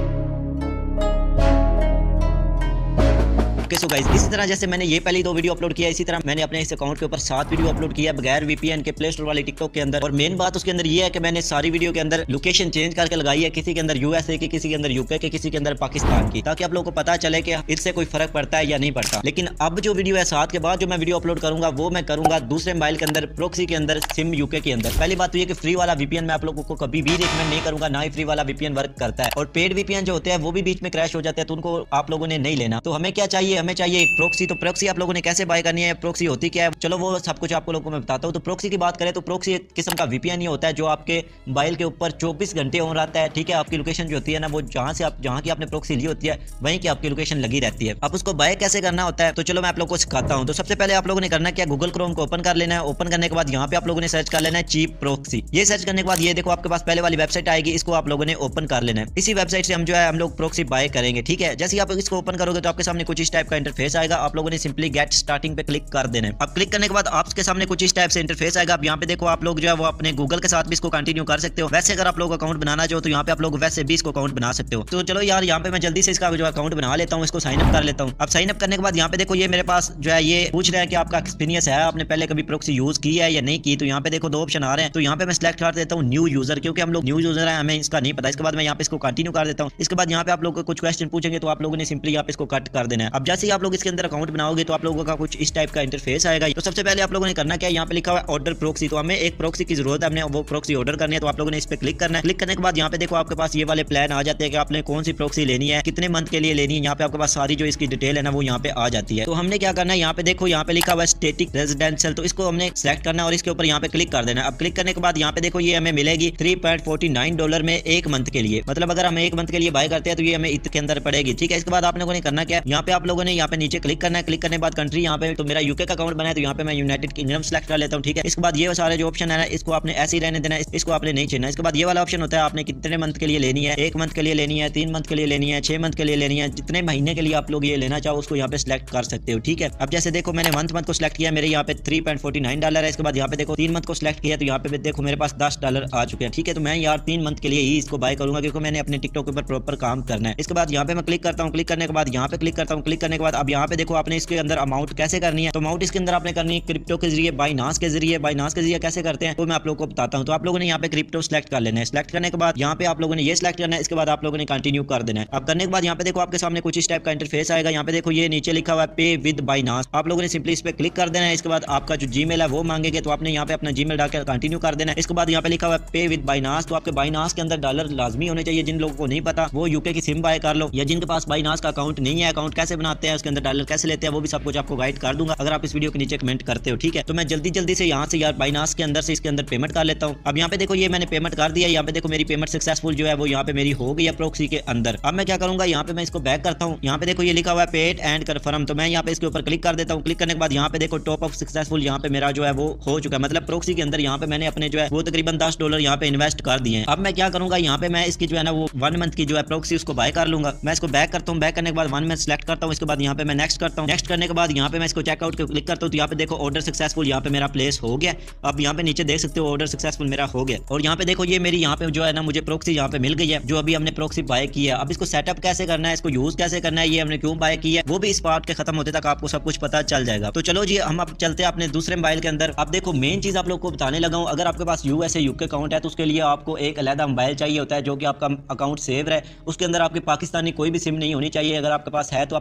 ओके सो गाइस, इसी तरह जैसे मैंने ये पहली दो वीडियो अपलोड किया, इसी तरह मैंने अपने इस अकाउंट के ऊपर सात वीडियो अपलोड किया बगैर वीपीएन के प्ले स्टोर वाली टिकटॉक के अंदर। और मेन बात उसके अंदर ये है कि मैंने सारी वीडियो के अंदर लोकेशन चेंज करके लगाई है, किसी के अंदर यूएसए की, किसी के अंदर यूके के, किसी के अंदर पाकिस्तान की, ताकि आप लोगों को पता चले कि इससे कोई फर्क पड़ता है या नहीं पड़ता। लेकिन अब जो वीडियो है सात के बाद जो मैं वीडियो अपलोड करूंगा, वो मैं करूंगा दूसरे मोबाइल के अंदर, प्रोक्सी के अंदर, सिम यूके के अंदर। पहली बात तो ये कि फ्री वाला वीपीएन मैं आप लोगों को कभी भी रिकमेंड नहीं करूंगा, ना ही फ्री वाला वीपीएन वर्क करता है। और पेड वीपीएन जो होते हैं वो भी बीच में क्रैश हो जाते हैं, तो उनको आप लोगों ने नहीं लेना। तो हमें क्या चाहिए, हमें चाहिए एक प्रोक्सी। तो प्रोक्सी आप लोगों ने कैसे बाय करनी है, प्रोक्सी होती क्या है, चलो वो सब कुछ आपको लोगों को मैं बताता हूँ। तो प्रोक्सी की बात करें तो प्रोक्सी एक किस्म का वीपीएन ही होता है जो आपके मोबाइल के ऊपर चौबीस घंटे ऑन रहता है, ठीक है। आपकी लोकेशन जो होती है ना, वो जहां से आप जहां की आपने प्रोक्सी ली होती है वहीं की आपकी लोकेशन लगी रहती है। अब उसको बाय कैसे करना होता है, तो चलो मैं आप लोगों को सिखाता हूँ। तो सबसे पहले आप लोगों ने करना क्या, गूगल क्रोम को ओपन कर लेना है। ओपन करने के बाद यहाँ पे आप लोगों ने सर्च कर लेना है चीप प्रोक्सी। ये सर्च करने के बाद ये देखो आपके पास पहले वाली वेबसाइट आएगी, इसको आप लोगों ने ओपन कर लेना है। इसी वेबसाइट से हम जो है हम लोग प्रोक्सी बाय करेंगे, ठीक है। जैसे आप इसको ओपन करोगे तो आपके सामने कुछ इस टाइप का इंटरफेस आएगा। आप लोगों ने सिंपली गेट स्टार्टिंग पे क्लिक कर देना है। अब क्लिक करने के बाद आपके सामने कुछ इस टाइप से इंटरफेस आएगा। अब यहाँ पे देखो आप लोग जो है वो अपने गूगल के साथ भी इसको कंटिन्यू कर सकते हो। वैसे अगर आप लोग अकाउंट बनाना चाहो तो यहाँ पे आप लोग वैसे भी इसको अकाउंट बना सकते हो। तो चलो यार, यहाँ पे मैं जल्दी से इसका जो अकाउंट बना लेता हूँ, इसको साइन अप कर लेता हूँ। अब साइन अप करने के बाद यहाँ पे देखो ये मेरे पास जो है ये पूछ रहा है कि आपका एक्सपीरियंस है, आपने पहले कभी प्रोक्सी यूज की है या नहीं की। तो यहाँ पे देखो दो ऑप्शन आ रहे हैं, तो यहाँ पे मैं सिलेक्ट कर देता हूँ न्यू यूजर, क्योंकि हम लोग न्यू यूजर है, हमें इसका नहीं पता। इसके बाद मैं यहाँ पे इसको कंटिन्यू कर देता हूँ। इसके बाद यहाँ पे आप लोग को कुछ क्वेश्चन पूछेंगे, तो आप लोगों ने सिंपली यहाँ पे इसको कट कर देना है। अब जैसे ही आप लोग इसके अंदर अकाउंट बनाओगे तो आप लोगों का कुछ इस टाइप का इंटरफेस आएगा। तो सबसे पहले आप लोगों ने करना क्या है, यहाँ पे लिखा हुआ है ऑर्डर प्रोक्सी। तो हमें एक प्रोक्सी की जरूरत है, हमने वो प्रोक्सी ऑर्डर करनी है। तो आप लोगों ने इस पे क्लिक करना है। क्लिक करने के बाद यहाँ पे देखो आपके पास ये वाले प्लान आ जाते हैं कि आपने कौन सी प्रोक्सी लेनी है, कितने मंथ के लिए लेनी है। यहाँ पे आपके पास सारी जो इसकी डिटेल है ना वो यहाँ पे आ जाती है। तो हमने क्या करना है, यहाँ पे देखो यहाँ पे लिखा हुआ है स्टैटिक रेजिडेंशियल, तो इसको हमने सेलेक्ट करना है और इसके ऊपर यहाँ पे क्लिक कर देना है। अब क्लिक करने के बाद यहाँ पे देखो ये हमें मिलेगी three point forty nine dollar में एक मंथ के लिए। मतलब अगर हम एक मंथ के लिए बाय करते हैं तो ये हमें इसके अंदर पड़ेगी, ठीक है। इसके बाद आप लोगों ने करना क्या, यहाँ पे आप लोगों ने यहाँ पे नीचे क्लिक करना है। क्लिक करने के बाद कंट्री, यहाँ पे तो मेरा यूके का अकाउंट बना है, तो यहाँ पे मैं यूनाइटेड किंगडम सेलेक्ट कर लेता हूँ, ठीक है। इसके बाद ये सारे जो ऑप्शन है ना, इसको आपने ऐसे ही रहने देना है, इसको आपने नहीं छेड़ना। इसके बाद ये वाला ऑप्शन होता है आपने कितने मंथ के लिए लेनी है, एक मंथ के लिए लेनी है, तीन मंथ के लिए लेनी है, छह मंथ के लिए लेनी है, जितने महीने के लिए आप लोग ये लेना चाहो उसको यहाँ पे सिलेक्ट कर सकते हो, ठीक है। अब जैसे देखो मैंने मंथ मंथ को सिलेक्ट किया, मेरे यहाँ पे three point forty nine dollar है। इसके बाद यहाँ पे देखो तीन मंथ को सिलेक्ट किया, तो यहाँ पे देखो मेरे पास दस डॉलर आ चुके हैं, ठीक है। तो मैं यार तीन मंथ के लिए ही इसको बाय करूंगा, क्योंकि मैंने अपने टिकटॉक के ऊपर प्रॉपर काम करना है। इसके बाद यहाँ पे मैं क्लिक करता हूँ। क्लिक करने के बाद यहाँ पे क्लिक करता हूँ। क्लिक करने के बाद अब यहाँ पे देखो आपने इसके अंदर अमाउंट कैसे करनी है। तो अमाउंट इसके अंदर आपने करनी है क्रिप्टो के जरिए, बाइनांस के जरिए। बाइनांस के जरिए कैसे करते हैं तो मैं आप लोगों को बताता हूँ। तो आप लोगों ने यहाँ पे क्रिप्टो सिलेक्ट कर लेना है। सिलेक्ट करने के बाद यहाँ पे आप लोगों ने ये सिलेक्ट करना है। इसके बाद आप लोगों ने कंटिन्यू कर देना है। अब करने के बाद यहाँ पे देखो आपके सामने कुछ इस टाइप का इंटरफेस आएगा। यहाँ पे देखो ये नीचे लिखा हुआ है पे विद बाइनांस। आप लोगों ने सिंपली इस पे क्लिक कर देना है। इसके बाद आपका जो जीमेल है वो मांगेंगे, तो आपने यहाँ पे अपना जीमेल डालकर कंटिन्यू कर देना है। इसके बाद यहाँ पे लिखा हुआ है पे विद बाइनांस, तो आपके बाइनांस के अंदर डॉलर लाजमी होने चाहिए। जिन लोगों को नहीं पता वो यूके की सिम बाय कर लो, या जिनके पास बाइनांस का अकाउंट नहीं है, अकाउंट कैसे बनाते हैं, उसके अंदर डॉलर कैसे लेते हैं, वो भी सब कुछ आपको गाइड कर दूंगा अगर आप इस वीडियो के नीचे कमेंट करते हो, ठीक है। तो मैं जल्दी जल्दी से यहाँ से यार बाइनांस के अंदर से इसके अंदर पेमेंट कर लेता हूँ। अब यहाँ पे देखो ये मैंने पेमेंट कर दिया। यहाँ पे देखो मेरी पेमेंट सक्सेसफुल जो है वो यहाँ पे मेरी हो गई है प्रोक्सी के अंदर। अब मैं क्या करूंगा, यहाँ पे मैं इसको बैक करता हूँ। यहाँ पे देखो ये लिखा हुआ है पेड एंड कन्फर्म, तो मैं यहाँ पे इसके ऊपर क्लिक कर देता हूँ। क्लिक करने के बाद यहाँ पे देखो टॉप अप सक्सेसफुल, यहाँ पे मेरा जो है वो हो चुका है। मतलब प्रोक्सी के अंदर यहाँ पे मैंने अपने जो है वो तकरीबन दस डॉलर यहाँ पे इन्वेस्ट कर दिए हैं। अब मैं क्या करूंगा, यहाँ पे मैं इसकी जो है ना वो वन मंथ की जो है प्रोक्सी उसको बाय कर लूंगा। मैं इसको बैक करता हूँ। बैक करने के बाद वन मंथ सेलेक्ट करता हूँ। इसके बाद यहाँ पे मैं नेक्स्ट करता हूँ। नेक्स्ट करने के बाद यहाँ पे मैं इसको चेकआउट पे क्लिक करता हूँ। तो यहाँ पे देखो ऑर्डर सक्सेसफुल यहाँ पे मेरा प्लेस हो गया। अब यहाँ पे नीचे देख सकते हो ऑर्डर सक्सेसफुल मेरा हो गया। और यहाँ पे देखो ये मेरी यहाँ पे जो है ना मुझे प्रोक्सी यहाँ पे मिल गई है, जो अभी हमने प्रोक्सी बाय की है। अब इसको सेटअप कैसे करना है, इसको यूज कैसे करना है, ये हमने क्यों बाय की है, वो भी इस पार्ट के खत्म होते तक आपको सब कुछ पता चल जाएगा। तो चलो जी हम अब चलते हैं अपने दूसरे मोबाइल के अंदर। अब देखो मेन चीज आप लोग को बताने लगा हूँ। अगर आपके पास यूएसए यूके अकाउंट है तो उसके लिए आपको एक अलग मोबाइल चाहिए होता है जो कि आपका अकाउंट सेव रहे। उसके अंदर आपकी पाकिस्तानी कोई भी सिम नहीं होनी चाहिए। अगर आपके पास है तो आप यूके की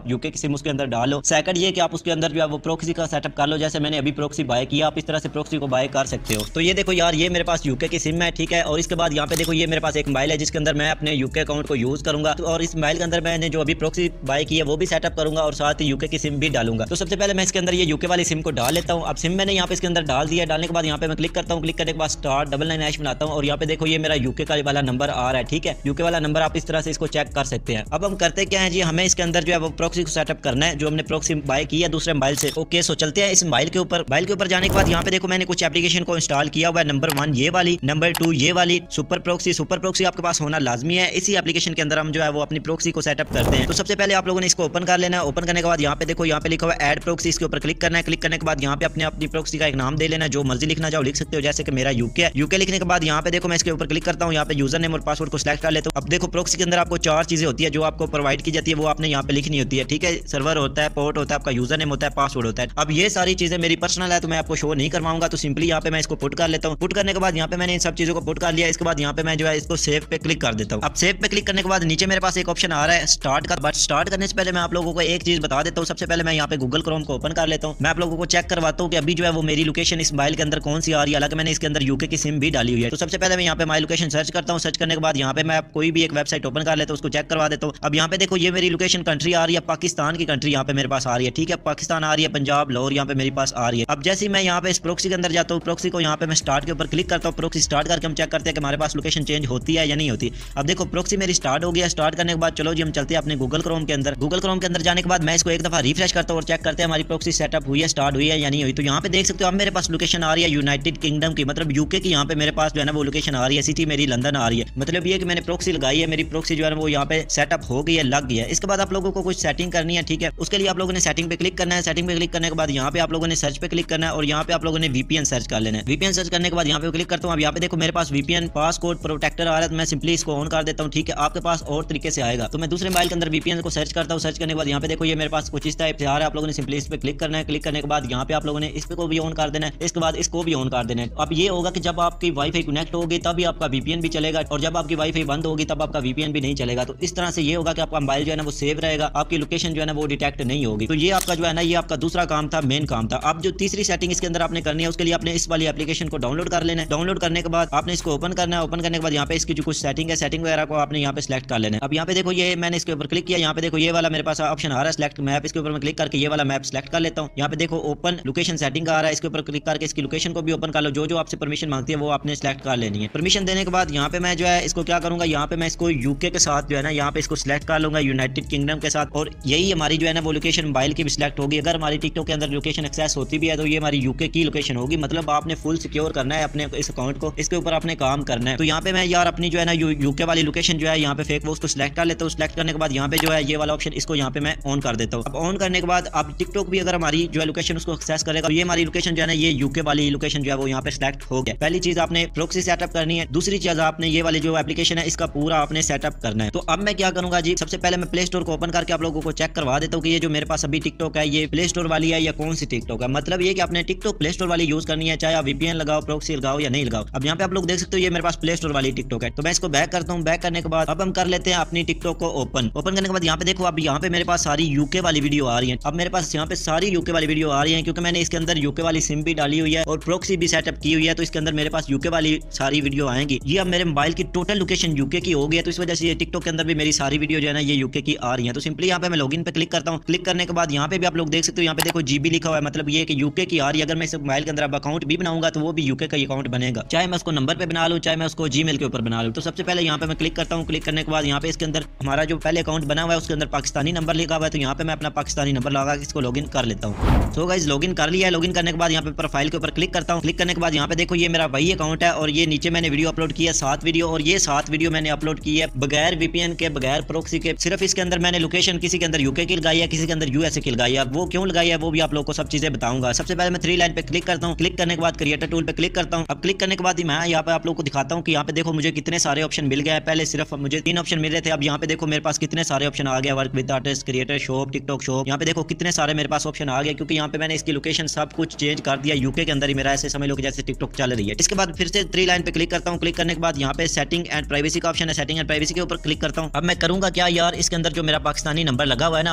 सिम उसके अंदर डालो। सेकंड ये कि आप उसके अंदर जो है वो प्रॉक्सी का सेटअप कर लो, जैसे मैंने अभी प्रॉक्सी बाय किया, आप इस तरह से प्रॉक्सी को बाय कर सकते हो। तो ये देखो यार, ये मेरे पास यूके की सिम है, ठीक है। और इसके बाद यहाँ पे देखो ये मेरे पास एक मोबाइल है जिसके अंदर मैं अपने यूके अकाउंट को यूज करूंगा। तो और इस मोबाइल के अंदर मैंने जो अभी प्रॉक्सी बाय की है वो भी सेटअप करूंगा और साथ ही यूके की सिम भी डालूंगा। तो सबसे पहले मैं इसके अंदर ये यूके वाली सिम को डाल लेता हूँ। अब सिम मैंने यहाँ पे इसके अंदर डाल दिया। डालने के बाद यहाँ पे मैं क्लिक करता हूँ। क्लिक करने के बाद स्टार डबल नाइन हैश बनाता हूँ और यहाँ पे देखो ये मेरा यूके का वाला नंबर आ रहा है, ठीक है। यूके वाला नंबर आप इस तरह से इसको चेक कर सकते हैं। अब हम करते क्या है जी, हमें इसके अंदर जो है वो प्रॉक्सी को सेटअप करना है, जो हमने प्रॉक्सी बाय की है दूसरे मोबाइल से। ओके, सो चलते हैं इस मोबाइल के ऊपर। मोबाइल के ऊपर जाने के बाद यहाँ पे देखो मैंने कुछ एप्लीकेशन को इंस्टॉल किया हुआ है। नंबर वन ये वाली, नंबर टू ये वाली सुपर प्रॉक्सी। सुपर प्रॉक्सी आपके पास होना लाजमी है। इसी एप्लीकेशन के अंदर हम जो है वो अपनी प्रॉक्सी को सेटअप करते हैं। तो सबसे पहले आप लोगों ने इसको ओपन कर लेना है। ओपन करने के बाद यहाँ पे देखो यहाँ पे लिखा हुआ है ऐड प्रॉक्सी, इसके ऊपर क्लिक करना है। क्लिक करने के बाद यहाँ पे अपने अपनी प्रॉक्सी का एक नाम दे लेना है, जो मर्जी लिखना चाहो लिख सकते हो, जैसे कि मेरा यूके है। यूके लिखने के बाद यहाँ पे देखो मैं इसके ऊपर क्लिक करता हूँ। यहाँ पे यूजर नेम और पासवर्ड को सिलेक्ट कर लेता हूँ। अब देखो प्रॉक्सी के अंदर आपको चार चीजें होती है जो आपको प्रोवाइड की जाती है, वो आपने यहाँ पे लिखनी होती है, ठीक है। सर्वर होता है, पोर्ट होता है, आपका यूजर नेम होता है, पासवर्ड होता है। अब ये सारी चीजें मेरी पर्सनल है तो मैं आपको शो नहीं करवाऊंगा, तो सिंपली यहाँ पे मैं इसको पुट कर लेता हूँ। पुट करने के बाद यहाँ पे मैंने इन सब चीजों को पुट कर लिया। इसके बाद यहाँ पे मैं जो है इसको सेव पे क्लिक कर देता हूँ। अब सेव पे क्लिक करने के बाद नीचे मेरे पास एक ऑप्शन आ रहा है स्टार्ट का। बट स्टार्ट करने से पहले मैं आप लोगों को एक चीज बता देता हूँ। सबसे पहले मैं यहाँ पे गूगल क्रोम को ओपन कर लेता हूँ। मैं आप लोगों को चेक करवाता हूँ कि अभी जो है वो मेरी लोकेशन इस मोबाइल के अंदर कौन सी आ रही है, हालांकि मैंने इसके अंदर यूके की सिम भी डाली हुई है। तो सबसे पहले मैं यहाँ पे माई लोकेशन सर्च करता हूँ। सर्च करने के बाद यहाँ पे मैं कोई भी एक वेबसाइट ओपन कर लेता हूँ, उसको चेक करवा देता हूँ। अब यहाँ पे देखो ये मेरी लोकेशन कंट्री आ रही है, पाकिस्तान की कंट्री यहाँ पे मेरे पास आ रही है, ठीक है। पाकिस्तान आ रही है, पंजाब लाहौर यहाँ पे मेरे पास आ रही है। अब जैसे मैं यहाँ पे इस प्रॉक्सी के अंदर जाता हूँ, प्रॉक्सी को यहाँ पे मैं स्टार्ट के ऊपर क्लिक करता हूँ। प्रॉक्सी स्टार्ट करके हम चेक करते हैं कि हमारे पास लोकेशन चेंज होती है या नहीं होती। अब देखो प्रॉक्सी मेरी स्टार्ट हो गया। स्टार्ट करने के बाद चलो जी हम चलते हैं अपने गूगल क्रोम के अंदर। गूगल क्रोम के अंदर जाने के बाद मैं इसको एक दफा रिफ्रेश करता हूँ और चेक करते हैं हमारी प्रॉक्सी सेटअप हुई है, स्टार्ट हुई है या नहीं हुई। तो यहाँ पे देख सकते हो अब मेरे पास लोकेशन आ रही है यूनाइटेड किंगडम की, मतलब यूके की। यहाँ पे मेरे पास जो है ना वो लोकेशन आ रही है, सिटी मेरी लंदन आ रही है। मतलब ये कि मैंने प्रॉक्सी लगाई है, मेरी प्रॉक्सी जो है वो यहाँ पे सेटअप हो गई है, लग गई है। इसके बाद आप लोगों को कुछ सेटिंग करनी है, ठीक है। उसके लिए आप लोगों ने सेटिंग पे क्लिक करना है। सेटिंग पे क्लिक करने के बाद यहाँ पे आप लोगों ने सर्च पे क्लिक करना है और यहाँ पे आप लोगों ने वीपीएन सर्च कर लेना है। वीपीएन सर्च करने के बाद यहाँ पे क्लिक करता हूँ। अब यहाँ पे देखो मेरे पास वीपीएन पासकोड प्रोटेक्टर आ रहा है, तो मैं सिंपली इसको ऑन कर देता हूँ, ठीक है। आपके पास और तरीके से आएगा, तो मैं दूसरे मोबाइल के अंदर वीपीएन को सर्च करता हूँ। सर्च करने के बाद यहाँ पे देखो ये मेरे पास कुछ इस टाइप से आ रहा है। आप लोगों ने सिंपली इस पे क्लिक करना है। क्लिक करने के बाद यहाँ पे आप लोगों ने इस पे को भी ऑन कर देना है। इसके बाद इसको भी ऑन कर देना है। अब ये होगा कि जब आपकी वाईफाई कनेक्ट होगी तभी आपका वीपीएन भी चलेगा, और जब आपकी वाईफाई बंद होगी तब आपका वीपीएन भी नहीं चलेगा। तो इस तरह से ये होगा कि आपका मोबाइल जो है ना वो सेव रहेगा, आपकी लोकेशन जो है ना वो डिटेक्ट नहीं होगी। तो ये आपका जो है ना ये आपका दूसरा काम था, मेन काम था। अब जो तीसरी सेटिंग इसके अंदर आपने करनी है, उसके लिए आपने इस वाली एप्लीकेशन को डाउनलोड कर लेना है। डाउनलोड करने के बाद आपने इसको ओपन करना है। ओपन करने के बाद यहाँ पे इसकी जो कुछ सेटिंग है, सेटिंग वगैरह को आपने यहाँ पे सिलेक्ट कर लेना है। अब यहाँ पे देखो ये मैंने इसके ऊपर क्लिक किया। यहाँ पे देखो ये वाला मेरे पास ऑप्शन आ रहा है सिलेक्ट मैप, इसके ऊपर मैं क्लिक करके ये वाला मैप सिलेक्ट कर लेता हूँ। यहाँ पे देखो ओपन लोकेशन सेटिंग का आ रहा है, इसके ऊपर क्लिक करके इसकी लोकेशन को भी ओपन कर लो। जो जो आपसे परमिशन मांगती है वो आपने सिलेक्ट कर लेनी है। परमिशन देने के बाद यहाँ पे मैं जो है इसको क्या करूंगा, यहाँ पे मैं इसको यूके के साथ जो है ना यहाँ पे इसको सिलेक्ट कर लूंगा, यूनाइटेड किंगडम के साथ। और यही हमारी जो है ना वो लोकेशन मोबाइल की भी सिलेक्ट होगी। अगर हमारी टिकटॉक के अंदर लोकेशन एक्सेस होती भी है तो ये हमारी यूके की लोकेशन होगी। मतलब आपने फुल सिक्योर करना है अपने इस अकाउंट को, इसके ऊपर आपने काम करना है। तो यहाँ पे मैं यार अपनी जो है ना यूके वाली लोकेशन जो है यहाँ पे फेक वो उसको सिलेक्ट कर लेता हूँ। सिलेक्ट करने के बाद यहाँ पे जो है ये वाला ऑप्शन इसको यहाँ पे मैं ऑन कर देता हूँ। अब ऑन करने के बाद अब टिकटॉक भी अगर हमारी जो है लोकेशन उसको एक्सेस करेगा, तो ये हमारी लोकेशन जो है ना ये यूके वाली लोकेशन जो है वो यहाँ पे सिलेक्ट हो गया। पहली चीज आपने प्रॉक्सी सेटअप करनी है। दूसरी चीज आपने ये वाली जो एप्लीकेशन है इसका पूरा आपने सेटअप करना है। तो अब मैं क्या करूंगा जी, सबसे पहले मैं प्ले स्टोर को ओपन करके आप लोगों को चेक करवा देता हूँ कि ये जो मेरे पास अभी टिकटॉक है ये प्ले स्टोर वाली है या कौन सी टिकटॉक है। मतलब ये कि आपने टिकटॉक प्ले स्टोर वाली यूज करनी है, चाहे आप वीपीएन लगाओ, प्रॉक्सी लगाओ या नहीं लगाओ। अब यहाँ पे आप लोग देख सकते हो ये मेरे पास प्ले स्टोर वाली टिकटॉक है। तो मैं इसको बैक करता हूँ। बैक करने के बाद अब हम कर लेते हैं अपनी टिकटॉक को ओपन। ओपन करने के बाद यहाँ पे देखो अब यहाँ पे मेरे पास सारी यूके वाली वीडियो आ रही है। अब मेरे पास यहाँ पे सारी यूके वाली वीडियो आ रही है क्योंकि मैंने इसके अंदर यूके वाली सिम भी डाली हुई है और प्रॉक्सी भी सेटअप की हुई है। तो इसके अंदर मेरे पास यूके वाली सारी वीडियो आएंगी। ये अब मेरे मोबाइल की टोटल लोकेशन यूके की हो गई है, तो इस वजह से ये टिकटॉक के अंदर भी मेरी सारी वीडियो जो है ना ये यूके की आ रही है। तो सिंपली यहाँ पे मैं लॉगिन पे क्लिक करता हूँ। क्लिक करने के बाद यहाँ पे भी आप लोग देख सकते हो, यहाँ पे देखो जीबी लिखा हुआ है, मतलब ये कि यूके की आ रही है। अगर मैं इस मोबाइल के अंदर अब अकाउंट भी बनाऊंगा तो वो भी यूके का अकाउंट बनेगा, चाहे मैं उसको नंबर पे बना लूँ, चाहे मैं उसको जीमेल के ऊपर बना लूँ। तो सबसे पहले यहाँ पे मैं क्लिक करता हूँ। क्लिक करने के बाद यहाँ पे इसके अंदर हमारा जो पहले अकाउंट बना हुआ है उसके अंदर पाकिस्तानी नंबर लिखा हुआ है, तो यहाँ पे मैं अपना पाकिस्तानी नंबर लगा के इसको लॉगिन कर लेता हूँ। सो गाइस लॉगिन कर लिया है। लॉगिन करने के बाद यहाँ पे प्रोफाइल के ऊपर क्लिक करता हूँ। क्लिक करने के बाद यहाँ पे देखो ये मेरा वही अकाउंट है और ये नीचे मैंने वीडियो अपलोड की है सात वीडियो, और ये सात वीडियो मैंने अपलोड की है बगैर वीपीएन के, बगैर प्रॉक्सी के। सिर्फ इसके अंदर मैंने लोकेशन किसी के अंदर यूके की लगाई है, किसी के अंदर यूएसए की लगाई है। वो क्यों लगाई है वो भी आप लोगों को सब चीजें बताऊंगा। सबसे पहले मैं थ्री लाइन पे क्लिक करता हूँ। क्लिक करने के बाद क्रिएटर टूल पे क्लिक करता हूँ। अब क्लिक करने के बाद मैं यहाँ पे आप लोगों को दिखाता हूँ कि यहाँ पे देखो मुझे कितने सारे ऑप्शन मिल गए हैं। पहले सिर्फ मुझे तीन ऑप्शन मिल रहे थे, अब यहाँ पे देखो मेरे पास कितने सारे ऑप्शन आ गया। Work with artist, creator, shop, TikTok shop. यहाँ पे देखो कितने सारे मेरे पास ऑप्शन आ गए क्योंकि यहाँ पे मैंने इसकी लोकेशन सब कुछ चेंज कर दिया यूके के अंदर ही मेरा, ऐसे समझ लो कि जैसे टिकटॉक चल रही है। इसके बाद फिर से थ्री लाइन पे क्लिक करता हूँ। क्लिक करने के बाद यहाँ पे सेटिंग एंड प्राइवेसी का ऑप्शन है, सेटिंग एंड प्राइवेसी के ऊपर क्लिक करता हूँ। अब मैं करूंगा क्या यार, इसके अंदर जो मेरा पाकिस्तानी नंबर लगा हुआ है ना,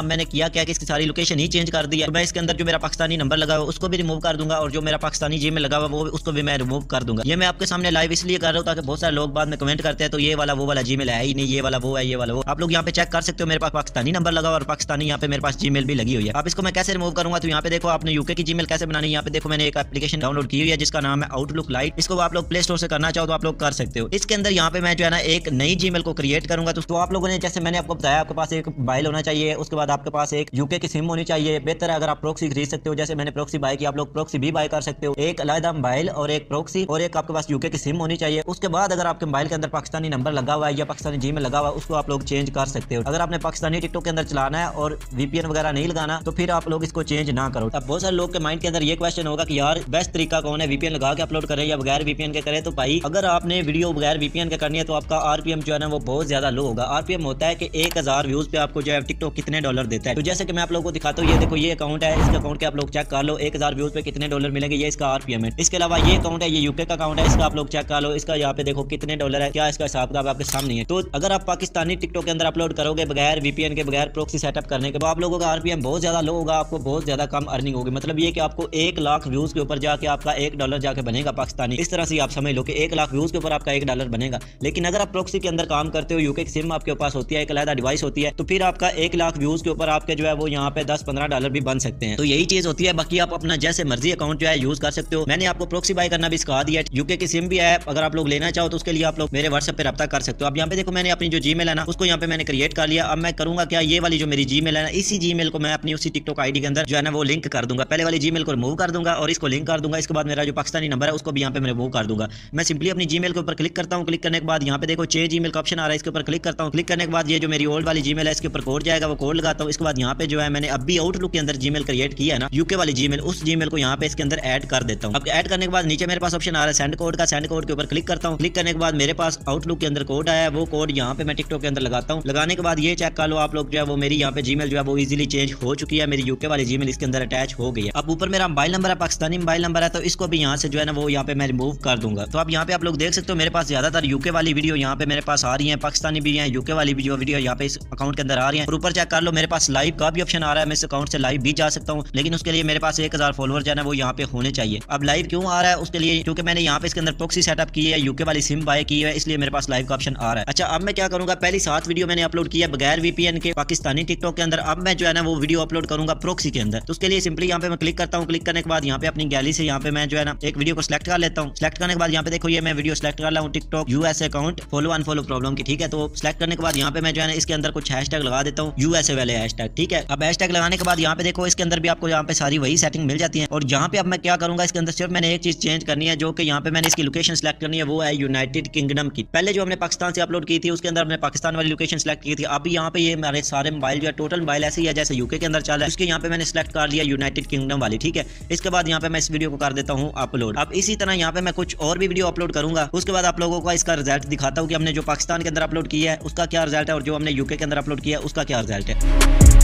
अब मैंने किया क्या कि इसकी सारी लोकेशन ही चेंज कर दी है। तो मैं इसके अंदर जो मेरा पाकिस्तानी नंबर लगा हुआ उसको भी रिमूव कर दूंगा और जो मेरा पाकिस्तानी जीमेल लगा हुआ वो उसको भी मैं रिमूव कर दूंगा। ये मैं आपके सामने लाइव इसलिए कर रहा हूँ ताकि बहुत सारे लोग बाद में कमेंट करते हैं तो ये वाला वो वाला जीमेल है ही नहीं, ये वाला वो है, ये वाला वो। आप लोग यहाँ पे चेक कर सकते हो मेरे पास पाकिस्तानी नंबर लगा और पाकिस्तानी यहाँ पे मेरे पास जीमेल भी लगी हुई है। अब इसको मैं कैसे रिमूव करूंगा तो यहाँ पे देखो आपने यूके की जीमेल कैसे बनानी है। यहाँ पे देखो मैंने एक एप्लीकेशन डाउनलोड की हुई है जिसका नाम है आउटलुक लाइट। इसको आप लोग प्ले स्टोर से करना चाहो तो आप लोग कर सकते हो। इसके अंदर यहाँ पे मैं जो है ना एक नई जीमेल को क्रिएट करूंगा। तो आप लोगों ने जैसे मैंने आपको बताया आपके पास एक मोबाइल होना चाहिए, उसके बाद आपके पास एक यूके की सिम होनी चाहिए। बेहतर है अगर आप प्रॉक्सी खरीद सकते हो, जैसे मैंने प्रॉक्सी बाय की, आप लोग प्रॉक्सी भी बाय कर सकते हो। एक अलग मोबाइल और एक प्रॉक्सी और एक आपके पास यूके की सिम होनी चाहिए। उसके बाद अगर आपके मोबाइल के अंदर पाकिस्तानी नंबर लगा हुआ है या पाकिस्तानी जीमेल लगा हुआ है उसको आप लोग चेंज कर सकते हो। अगर आपने पाकिस्तानी टिकटॉक के अंदर चलाना है और वीपीएन वगैरह नहीं लगाना तो फिर आप लोग इसको चेंज ना करो। अब बहुत सारे लोग के माइंड के अंदर ये क्वेश्चन होगा कि यार बेस्ट तरीका कौन है, वीपीएन लगा के अपलोड करें या बगैर वीपीएन के करें। तो भाई अगर आपने वीडियो बगैर वीपीएन के करनी है तो आपका आरपीएम जो है ना वो बहुत ज्यादा लो होगा। आरपीएम होता है कि एक हजार व्यूज पे आपको जो है टिकटॉक कितने डॉलर देता है। तो जैसे कि मैं आप लोगों को दिखाता हूँ, ये देखो ये अकाउंट है, इसका अकाउंट के आप लोग चेक कर लो, एक हजार व्यूज पे कितने डॉलर मिलेंगे, ये इसका आरपीएम है। इसके अलावा ये अकाउंट है, ये यूके का अकाउंट है, इसका आप लोग चेक कर लो, इसका यहाँ पे देखो कितने डॉलर है, क्या इसका हिसाब किताब आपके सामने है। तो अगर आप पाकिस्तानी टिकटॉक के अंदर अपलोड करोगे बगैर वीपीएन के, बगैर प्रॉक्सी सेटअप करने के, तो आप लोगों का आरपीएम बहुत ज्यादा लो होगा, आपको बहुत ज्यादा कम अर्निंग होगी। मतलब ये कि आपको एक लाख व्यूज के ऊपर जाके आपका एक डॉलर जाके बनेगा पाकिस्तानी। इस तरह से आप समझ लो कि एक लाख व्यूज के ऊपर आपका एक डॉलर बनेगा। लेकिन अगर आप प्रॉक्सी के अंदर काम करते हो, यूके की सिम आपके पास होती है, एक अलग डिवाइस होती है, तो फिर आपका एक लाख व्यूज के ऊपर आपके जो है वो यहाँ पे दस पंद्रह डॉलर भी बन सकते हैं। तो यही चीज होती है। बाकी आप अपना जैसे मर्जी अकाउंट जो है यूज कर सकते हो। मैंने आपको प्रॉक्सी बाय करना भी सिखा दिया है, यूके की सिम भी है, अगर आप लोग लेना चाहो तो उसके लिए आप लोग मेरे व्हाट्सएप पे रब्ता कर सकते हो। अब यहाँ पे देखो मैंने अपनी जो जीमेल है ना उसको यहाँ पे मैंने क्रिएट कर लिया। अब मैं करूंगा क्या, ये वाली जो मेरी जीमेल है ना, इसी जीमेल को मैं अपनी उसी टिकटॉक आईडी के अंदर जो है ना वो लिंक कर दूंगा। पहले वाली जीमेल को रिमूव कर दूंगा और इसको लिंक कर दूंगा। इसके बाद मेरा जो पाकिस्तानी नंबर है उसको भी यहाँ पे मैं रिमूव कर दूंगा। मैं सिंपली अपनी जीमेल के ऊपर क्लिक करता हूँ। क्लिक करने के बाद यहाँ पे देखो चेंज जीमेल का ऑप्शन आ रहा है, इसके ऊपर क्लिक करता हूँ। क्लिक करने के बाद ये जो मेरी ओल्ड वाली जीमेल है इसके ऊपर कोड जाएगा, वो कोड लगाता हूँ। इसके बाद यहाँ पे जो है मैंने अभी आउटलुक के अंदर जीमेल क्रिएट किया है ना, यूके वाली जीमेल, उस जीमेल को यहाँ पे इसके अंदर ऐड कर देता हूँ। अब ऐड करने के बाद नीचे मेरे पास ऑप्शन आ रहा है सेंड कोड का, सेंड कोड के ऊपर क्लिक करता हूँ। क्लिक करने के बाद मेरे पास आउटलुक के अंदर कोड आया है, वो कोड यहाँ पे मैं टिकटॉक के अंदर लगाता हूँ। लगाने के बाद ये चेक कर लो आप लोग जो है वो मेरी यहाँ पे जीमेल जो है वो इजीली चेंज हो चुकी है, मेरी यूके वाली जीमेल इसके अंदर अटैच हो गई है। अब ऊपर मेरा मोबाइल नंबर है, पाकिस्तानी मोबाइल नंबर है, तो इसको भी यहाँ से जो है ना वो यहाँ पे मैं रिमूव कर दूंगा। तो अब यहाँ पे आप लोग देख सकते हो मेरे पास ज्यादातर यूके वाली वीडियो यहाँ पे मेरे पास आ रही है, पाकिस्तानी भी है, यूके वाली वीडियो वीडियो यहाँ पे इस अकाउंट के अंदर आ रही है। और ऊपर चेक कर लो मेरे पास लाइव का भी ऑप्शन आ रहा है, मैं इस अकाउंट से लाइव भी जा सकता हूँ, लेकिन उसके लिए मेरे पास एक हजार फॉलोअर जो है ना वो यहाँ पे होने चाहिए। अब लाइव क्यों आ रहा है उसके लिए, क्योंकि मैंने यहाँ पे इसके अंदर प्रॉक्सी सेटअप की है, यूके वाली सिम बाय की है, इसलिए मेरे पास लाइव का ऑप्शन आ रहा है। अच्छा अब मैं क्या करूंगा, पहली सात वीडियो मैंने अपलोड की है बगैर वीपीएन के पाकिस्तानी टिकटॉक के अंदर। अब मैं जो है ना वो वीडियो अपलोड करूंगा प्रॉक्सी के अंदर। तो उसके लिए सिंपली यहाँ पे मैं क्लिक करता हूँ। क्लिक करने के बाद यहाँ पे अपनी गैलरी से यहाँ पे मैं जो है ना एक वीडियो को सिलेक्ट कर लेता हूँ। सिलेक्ट करने के बाद यहाँ पे देखो ये मैं वीडियो सिलेक्ट कर रहा हूँ, TikTok USA account follow unfollow problem की, ठीक है। तो सिलेक्ट करने के बाद यहाँ पे मैं जो है ना इसके अंदर कुछ हैशटैग लगा देता हूँ, यूएसए वाले हैशटैग, ठीक है। अब हैशटैग लगाने के बाद यहाँ पे देखो इसके अंदर भी आपको यहाँ पे सारी वही सेटिंग मिल जाती है। और यहाँ पे अब मैं क्या करूंगा, इसके अंदर सिर्फ मैंने एक चीज चेंज करनी है, जो कि यहाँ पे मैंने इसकी लोकेशन सिलेक्ट करनी है, वो है यूनाइटेड किंगडम की। पहले जो हमने पाकिस्तान से अपलोड की थी उसके अंदर हमने पाकिस्तान वाली लोकेशन सिलेक्ट की थी। अब यहाँ पे ये मेरे सारे मोबाइल जो है टोटल मोबाइल ऐसे ही है जैसे यूके के अंदर चला है, उसके यहाँ पे मैंने सिलेक्ट कर लिया यूनाइटेड किंगडम वाली, ठीक है। इसके बाद यहाँ पे मैं इस वीडियो को कर देता हूँ अपलोड। अब इसी तरह यहाँ पे मैं कुछ और भी वीडियो अपलोड करूंगा, उसके बाद आप लोगों को इसका रिजल्ट दिखाता हूँ कि हमने जो पाकिस्तान के अंदर अपलोड किया है उसका क्या रिजल्ट है और जो हमने यूके के अंदर अपलोड किया है उसका क्या रिजल्ट है।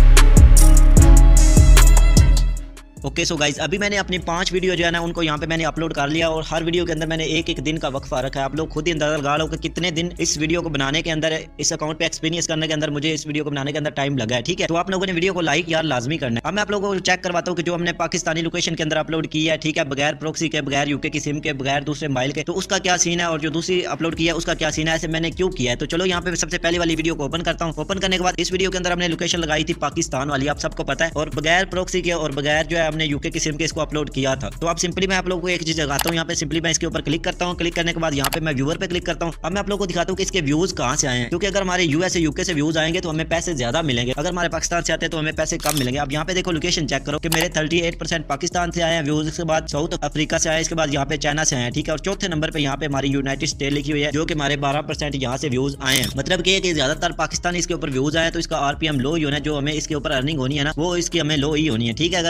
ओके सो गाइज अभी मैंने अपनी पांच वीडियो जो है ना उनको यहाँ पे मैंने अपलोड कर लिया और हर वीडियो के अंदर मैंने एक एक दिन का वक्फा रखा है। आप लोग खुद ही अंदाजा लगा लो कि कितने दिन इस वीडियो को बनाने के अंदर, इस अकाउंट पे एक्सपीरियंस करने के अंदर मुझे इस वीडियो को बनाने के अंदर टाइम लगा है, ठीक है। तो आप लोगों ने वीडियो को लाइक यार लाजमी करना है। अब मैं आप लोगों को चेक करवाता हूँ कि जो हमने पाकिस्तानी लोकेशन के अंदर अपलोड किया है, ठीक है, बगैर प्रॉक्सी के, बगैर यूके की सिम के, बगैर दूसरे मोबाइल के, तो उसका क्या सीन है और जो दूसरी अपलोड किया है उसका क्या सीन है, ऐसे मैंने क्यों किया है। तो चलो यहाँ पे सबसे पहले वाली वीडियो को ओपन करता हूँ। ओपन करने के बाद इस वीडियो के अंदर हमने लोकेशन लगाई थी पाकिस्तान वाली, आप सबको पता है, और बगैर प्रॉक्सी के और बगैर जो है हमने यूके की सिम के इसको अपलोड किया था। तो अब सिंपली मैं आप लोगों को एक चीज लगाता हूँ, यहाँ पे सिंपली मैं इसके ऊपर क्लिक करता हूँ। क्लिक करने के बाद यहाँ पे मैं व्यूअर पे क्लिक करता हूँ। अब मैं आप लोगों को दिखाता हूँ कि इसके व्यूज कहाँ से आए हैं, क्योंकि अगर हमारे यूएस से यूके से व्यूज आएंगे तो हमें पैसे ज्यादा मिलेंगे, अगर हमारे पाकिस्तान से आते हैं तो हमें पैसे कम मिलेंगे। अब यहाँ पे देखो लोकेशन चेक करो कि मेरे थर्टी एट परसेंट पाकिस्तान से आए हैं व्यूज, इसके बाद साउथ अफ्रीका से आए, इसके बाद यहाँ पे चाइना से आए, ठीक है। और चौथे नंबर पे यहाँ पे हमारी यूनाइटेड स्टेट लिखी हुई है, जो कि हमारे बारह परसेंट यहाँ से व्यूज आए हैं। मतलब कि ज्यादातर पाकिस्तानी इसके ऊपर व्यूज आए तो इसका आरपीएम लो ही होना है, जो हमें इसके ऊपर अर्निंग होनी है ना वो इसकी हमें लो ही होनी है, ठीक है। अगर यहाँ पे मैं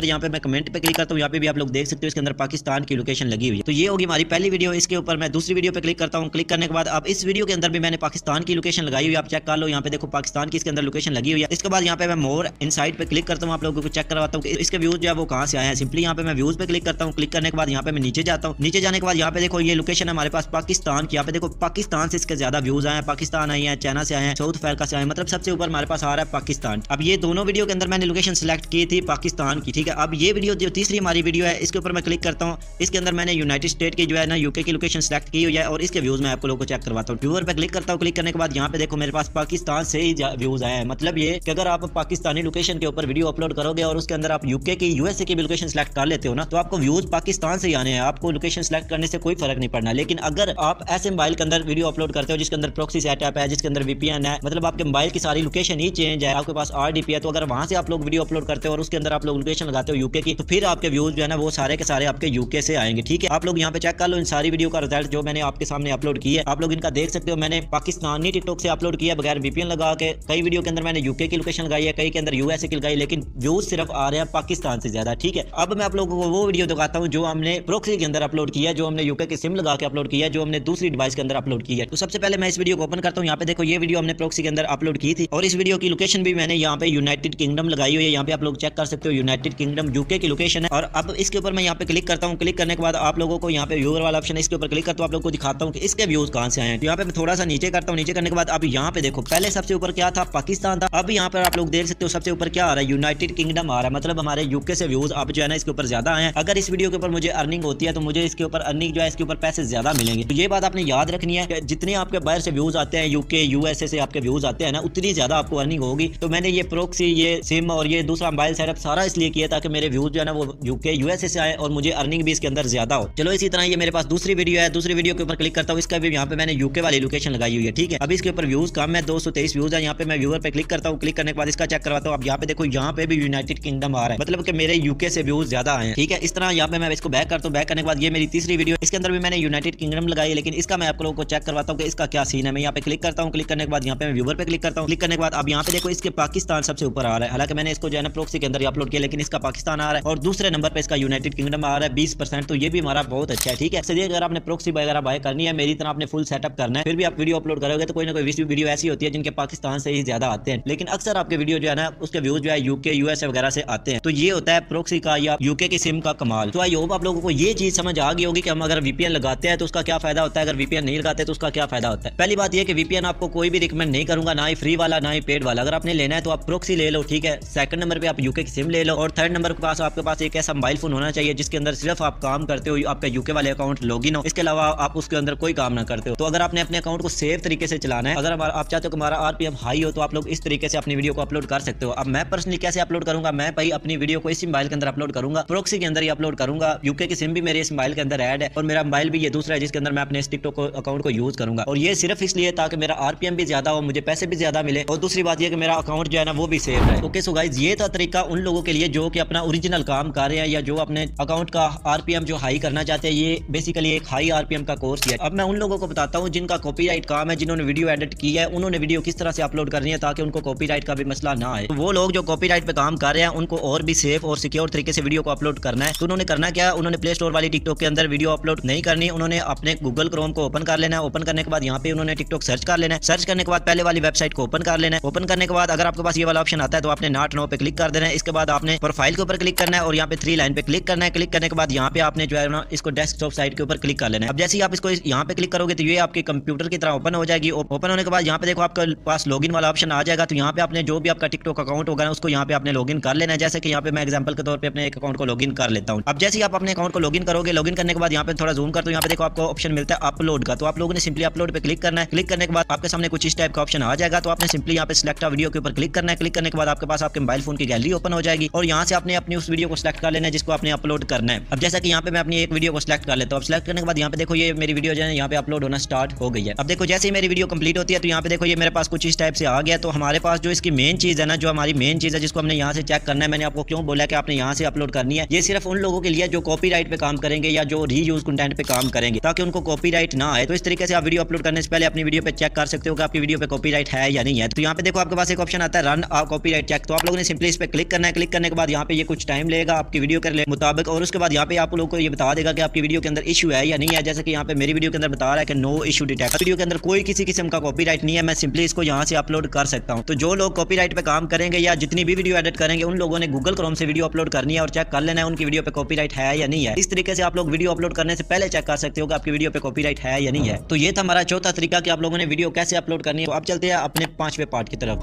कमेंट पे क्लिक करता हूँ, यहाँ पे भी आप लोग देख सकते हो इसके अंदर पाकिस्तान की लोकेशन लगी हुई है। तो ये होगी हमारी पहली वीडियो। इसके ऊपर मैं दूसरी वीडियो पे क्लिक करता हूँ। क्लिक करने के बाद अब इस वीडियो के अंदर भी मैंने पाकिस्तान की लोकेशन लगाई हुई है, आप चेक कर लो। यहाँ पे देखो पाकिस्तान की इसके अंदर लोकेशन लगी हुई है। इसके बाद यहाँ पे मैं मोर इनसाइड पे क्लिक करता हूँ, आप लोगों को चेक करवाता हूँ इसके व्यूज जो है वो कहाँ से आए हैं। सिंपली यहाँ पे मैं व्यूज पे क्लिक करता हूँ। क्लिक करने के बाद यहाँ पे मैं नीचे जाता हूँ। नीचे जाने के बाद यहाँ पे देखो ये लोकेशन है हमारे पास पाकिस्तान की। यहाँ पे देखो पाकिस्तान से इसके ज्यादा व्यूज आए हैं, पाकिस्तान आए हैं, चाइना से आए हैं, साउथ अफ्रीका से आए, मतलब सबसे ऊपर हमारे पास आ रहा है पाकिस्तान। अब ये दोनों वीडियो के अंदर मैंने लोकेशन सिलेक्ट की थी पाकिस्तान की, ठीक है। अब ये वीडियो जो तीसरी हमारी वीडियो है इसके ऊपर मैं क्लिक करता हूँ। इसके अंदर मैंने यूनाइटेड स्टेट की जो है ना यूके की लोकेशन सिलेक्ट की हुई है और इसके व्यूज मैं आपको लोगों को चेक करवाता हूँ। व्यूअर पे क्लिक करता हूँ। क्लिक करने के बाद यहाँ पे देखो मेरे पास पाकिस्तान से ही व्यूज आए हैं। मतलब ये कि अगर आप पाकिस्तानी लोकेशन के ऊपर वीडियो अपलोड करोगे और उसके अंदर आप यूके की यूएसए की भी लोकेशन सिलेक्ट कर लेते हो ना, तो आपको व्यूज पाकिस्तान से ही आने हैं, आपको लोकेशन सिलेक्ट करने से कोई फर्क नहीं पड़ना। लेकिन अगर आप ऐसे मोबाइल के अंदर वीडियो अपलोड करते हो जिसके अंदर प्रॉक्सी सेटअप है, जिसके अंदर वीपीएन है, मतलब आपके मोबाइल की सारी लोकेशन ही चेंज है, आपके पास आरडीपी है, तो अगर वहां से आप लोग वीडियो अपलोड करते हो और उसके अंदर आप लोग लोकेशन लगाते हो यूके की, तो फिर आपके व्यूज जो है ना वो सारे के सारे आपके यूके से आएंगे, ठीक है। आप लोग यहाँ पे चेक कर लो इन सारी वीडियो का रिजल्ट जो मैंने आपके सामने अपलोड की है, आप लोग इनका देख सकते हो। मैंने पाकिस्तानी टिकटॉक से अपलोड किया बगैर वीपीएन लगा के। कई वीडियो के अंदर मैंने यूके की लोकेशन लगाई है, कई के अंदर यूएसए की लगाई, लेकिन व्यूज सिर्फ आ रहे हैं पाकिस्तान से ज्यादा, ठीक है। अब मैं आप लोगों को वो वीडियो दिखाता हूँ जो हमने प्रॉक्सी के अंदर अपलोड किया है, जो हमने यूके की सिम लगा के अपलोड किया है, जो हमने दूसरी डिवाइस के अंदर अपलोड की है। तो सबसे पहले मैं इस वीडियो को ओपन करता हूँ। यहाँ पे देखो ये वीडियो हमने प्रॉक्सी के अंदर अपलोड की थी और इस वीडियो की लोकेशन भी मैंने यहाँ पे यूनाइटेड किंगडम लगाई हुई है। यहाँ पे आप लोग चेक कर सकते हो यूनाइटेड किंगडम यूके की लोकेशन है। और अब इसके ऊपर मैं यहाँ पे क्लिक करता हूँ। क्लिक करने के बाद आप लोगों को यहाँ पे व्यूअर वाला ऑप्शन है, इसके ऊपर क्लिक करता हूँ, आप लोगों को दिखाता हूँ कि इसके व्यूज कहाँ से आए हैं। तो यहाँ पे मैं थोड़ा सा नीचे करता हूँ। नीचे करने के बाद अब यहाँ पे देखो पहले सबसे ऊपर क्या था, पाकिस्तान था। अब यहाँ पर आप लोग देख सकते हो सबसे ऊपर क्या आ रहा है, यूनाइटेड किंगडम आ रहा है। मतलब हमारे यूके से व्यूज अब जो है ना इसके ऊपर ज्यादा आए हैं। अगर इस वीडियो के ऊपर मुझे अर्निंग होती है तो मुझे इसके ऊपर अर्निंग जो है इसके ऊपर पैसे ज्यादा मिलेंगे। तो ये बात आपने याद रखनी है कि जितने आपके बाहर से व्यूज आते हैं, यूके यूएसए से आपके व्यूज आते हैं ना, उतनी ज्यादा आपको अर्निंग होगी। तो मैंने ये प्रॉक्सी, ये सिम और ये दूसरा मोबाइल सेटअप सारा इसलिए किया ताकि मेरे व्यूज जो है ना वो यूके यूएसए से आए और मुझे अर्निंग भी इसके अंदर ज्यादा हो। चलो इसी तरह ये मेरे पास दूसरी वीडियो है, दूसरी वीडियो के ऊपर क्लिक करता हूँ। इसका भी यहाँ पे मैंने यूके वाली लोकेशन लगाई हुई है, ठीक है। अब इसके ऊपर व्यूज कम है, दो सौ तेईस व्यूज है। यहाँ पे मैं व्यूअर पे क्लिक करता हूँ। क्लिक करने के बाद इसका चेक करवाता हूँ। अब यहाँ पे देखो यहाँ पे भी यूनाइटेड किंगडम आ रहा है, मतलब कि मेरे यूके से व्यूज ज्यादा आए हैं, ठीक है। इस तरह यहाँ पे मैं इसको बैक करता हूँ। बैक करने के बाद ये मेरी तीसरी वीडियो, इसके अंदर भी मैंने यूनाइटेड किंगडम लगाई, लेकिन इसका मैं आप लोगों को चेक करवाता हूँ कि इसका क्या सीन है। मैं यहाँ पे क्लिक करता हूँ। क्लिक करने के बाद यहाँ पे मैं व्यूअर पे क्लिक करता हूँ। क्लिक करने के बाद अब यहाँ पे देखो इसके पाकिस्तान सबसे ऊपर आ रहा है। हालांकि मैंने इसको जो है ना प्रॉक्सी के अंदर अपलोड किया, लेकिन इसका पाकिस्तान आ रहा है और दूसरे नंबर पे इसका यूनाइटेड किंगडम आ रहा है बीस परसेंट। तो ये भी हमारा बहुत अच्छा है, ठीक है। इसलिए अगर आपने प्रॉक्सी वगैरह बाय करनी है, मेरी तरह आपने फुल सेटअप करना है, फिर भी आप वीडियो अपलोड करोगे तो कोई ना कोई वीडियो ऐसी होती है जिनके पाकिस्तान से ही ज्यादा आते हैं, लेकिन अक्सर आपके वीडियो जो है ना उसके व्यूज जो है यूके यूएसए वगैरह से आते हैं। तो ये होता है प्रॉक्सी का या यूके की सिम का कमाल। तो आई होप आप लोगों को ये चीज समझ आ गई होगी कि हम अगर वीपीएन लगाते हैं तो उसका क्या फायदा होता है, अगर वीपीएन नहीं लगाते तो उसका क्या फायदा होता है। पहली बात ये कि वीपीएन आपको कोई भी रिकमेंड नहीं करूंगा, ना ही फ्री वाला ना ही पेड वाला। अगर आपने लेना है तो आप प्रॉक्सी ले लो, ठीक है। सेकंड नंबर पे आप यूके की सिम ले लो और थर्ड नंबर के पास आपके पास एक ऐसा मोबाइल फोन होना चाहिए जिसके अंदर सिर्फ आप काम करते हो, आपका यूके वाले अकाउंट लॉगिन हो, इसके अलावा आप उसके अंदर कोई काम ना करते हो। तो अगर आपने अपने अकाउंट को सेफ तरीके से चलाना है, अगर आप चाहते हो कि हमारा आरपीएम हाई हो, तो आप लोग इस तरीके से अपनी वीडियो को अपलोड कर सकते हो। अब मैं पर्सनली कैसे अपलोड करूंगा, मैं भाई अपनी वीडियो को इस मोबाइल के अंदर अपलोड करूंगा, प्रॉक्सी के अंदर ही अपलोड करूंगा। यूके की सिम भी मेरे इस मोबाइल के अंदर ऐड है और मेरा मोबाइल भी ये दूसरा है जिसके अंदर मैं अपने इस टिकटॉक अकाउंट को यूज करूंगा। और ये सिर्फ इसलिए ताकि मेरा आरपीएम भी ज्यादा हो, मुझे पैसे भी ज्यादा मिले, और दूसरी बात ये कि मेरा अकाउंट जो है ना वो भी सेफ है। ओके सो गाइस, ये था तरीका उन लोगों के लिए जो कि अपना ओरिजिनल काम कर रहे हैं या जो अपने अकाउंट का आरपीएम जो हाई करना चाहते हैं। ये बेसिकली एक हाई आरपीएम का कोर्स है। अब मैं उन लोगों को बताता हूँ जिनका कॉपीराइट काम है, जिन्होंने वीडियो एडिट किया है, उन्होंने वीडियो किस तरह से अपलोड करनी है ताकि उनको कॉपीराइट का भी मसला ना आए। तो वो लोग जो कॉपीराइट पे काम कर रहे हैं उनको और भी सेफ और सिक्योर तरीके से वीडियो को अपलोड करना है। तो उन्होंने करना क्या, उन्होंने प्ले स्टोर वाली टिकटॉक के अंदर वीडियो अपलोड नहीं करनी, उन्होंने अपने गूगल क्रोम को ओपन कर लेना है। ओपन करने के बाद यहाँ पे उन्होंने टिकटॉक सर्च कर लेना है। सर्च करने के बाद पहले वाली वेबसाइट को ओपन कर लेना है। ओपन करने के बाद अगर आपके पास ये वाला ऑप्शन आता है तो आपने नॉट नो पे क्लिक कर देना है। इसके बाद आपने प्रोफाइल के ऊपर क्लिक करना है और यहाँ पे थ्री लाइन पे क्लिक करना है। क्लिक करने के बाद यहाँ पे आपने जो है ना इसको डेस्कटॉप साइट के ऊपर क्लिक कर लेना है। अब जैसे ही आप इसको यहाँ पे क्लिक करोगे तो ये आपके कंप्यूटर की तरह ओपन हो जाएगी। ओपन होने के बाद यहाँ पे देखो आपके पास लॉगिन वाला ऑप्शन आ जाएगा। तो यहाँ पे आपने जो भी आपका टिकटॉक अकाउंट होगा ना उसको यहाँ पे आपने लॉगिन कर लेना है। जैसे कि यहाँ पे मैं एग्जांपल के तौर पे अपने एक अकाउंट को लॉगिन कर लेता हूँ। अब जैसे ही आप अपने अकाउंट को लॉगिन करोगे, लॉगिन करने के बाद यहाँ पे थोड़ा जूम करते हो, यहाँ पे देखो आपको ऑप्शन मिलता है अपलोड का। तो आप लोगों ने सिंपली अपलोड पे क्लिक करना है। क्लिक करने के बाद आपके सामने कुछ इस टाइप का ऑप्शन आ जाएगा। तो आपने सिंपली यहाँ पे सिलेक्ट वीडियो के ऊपर क्लिक करना है। क्लिक करने के बाद आपके पास आपके मोबाइल फोन की गैलरी ओपन हो जाएगी और यहाँ से आपने अपनी उस वीडियो को सिलेक्ट कर लेना है जिसको आपने अपलोड करना है। अब जैसा कि यहाँ पे मैं अपनी एक वीडियो को सिलेक्ट कर लेता हूँ। सिलेक्ट करने के बाद यहाँ पे देखो ये मेरी वीडियो जो है यहाँ पे अपलोड होना स्टार्ट हो गई है। अब देखो जैसे ही मेरी वीडियो कंप्लीट होती है तो यहाँ पे देखो ये मेरे पास कुछ इस टाइप से आ गया। तो हमारे पास जो इसकी मेन चीज है ना, जो हमारी मेन चीज है जिसको हमने यहाँ से चेक करना है, मैंने आपको क्यों बोला कि आपने यहाँ से अपलोड करनी है, ये सिर्फ उन लोगों के लिए जो कॉपीराइट पे काम करेंगे या जो रीयूज कंटेंट पे काम करेंगे ताकि उनको कॉपीराइट ना आए। तो इस तरीके से आप वीडियो अपलोड करने से पहले अपनी वीडियो पे चेक कर सकते हो कि आपकी वीडियो पे कॉपीराइट है या नहीं है। तो यहाँ पे देखो आपके पास एक ऑप्शन आता है रन कॉपीराइट चेक। तो आप लोगों ने सिंपली इस पे क्लिक करना है। क्लिक करने के बाद यहाँ पे ये कुछ टाइम टाइम लेगा आपकी वीडियो के मुताबिक, और उसके बाद यहाँ पे आप लोग को ये बता देगा कि आपकी वीडियो के अंदर इशू है या नहीं है। जैसे कि यहाँ पे मेरी वीडियो के अंदर बता रहा है कि नो इशू डिटेक्ट, वीडियो के अंदर कोई किसी किस्म का कॉपीराइट नहीं है, मैं सिंपली इसको यहाँ से अपलोड कर सकता हूँ। तो जो लोग कॉपीराइट पे काम करेंगे या जितनी भी वीडियो एडिट करेंगे उन लोगों ने गूगल क्रोम से वीडियो अपलोड करनी है और चेक कर लेना है उनकी वीडियो पे कॉपीराइट है या नहीं है। इस तरीके से आप लोग वीडियो अपलोड करने से पहले चेक कर सकते हो कि आपकी वीडियो पे कॉपीराइट है या नहीं है। तो ये था हमारा चौथा तरीका कि आप लोगों ने वीडियो कैसे अपलोड करनी है। तो अब चलते हैं अपने पांचवें पार्ट की तरफ।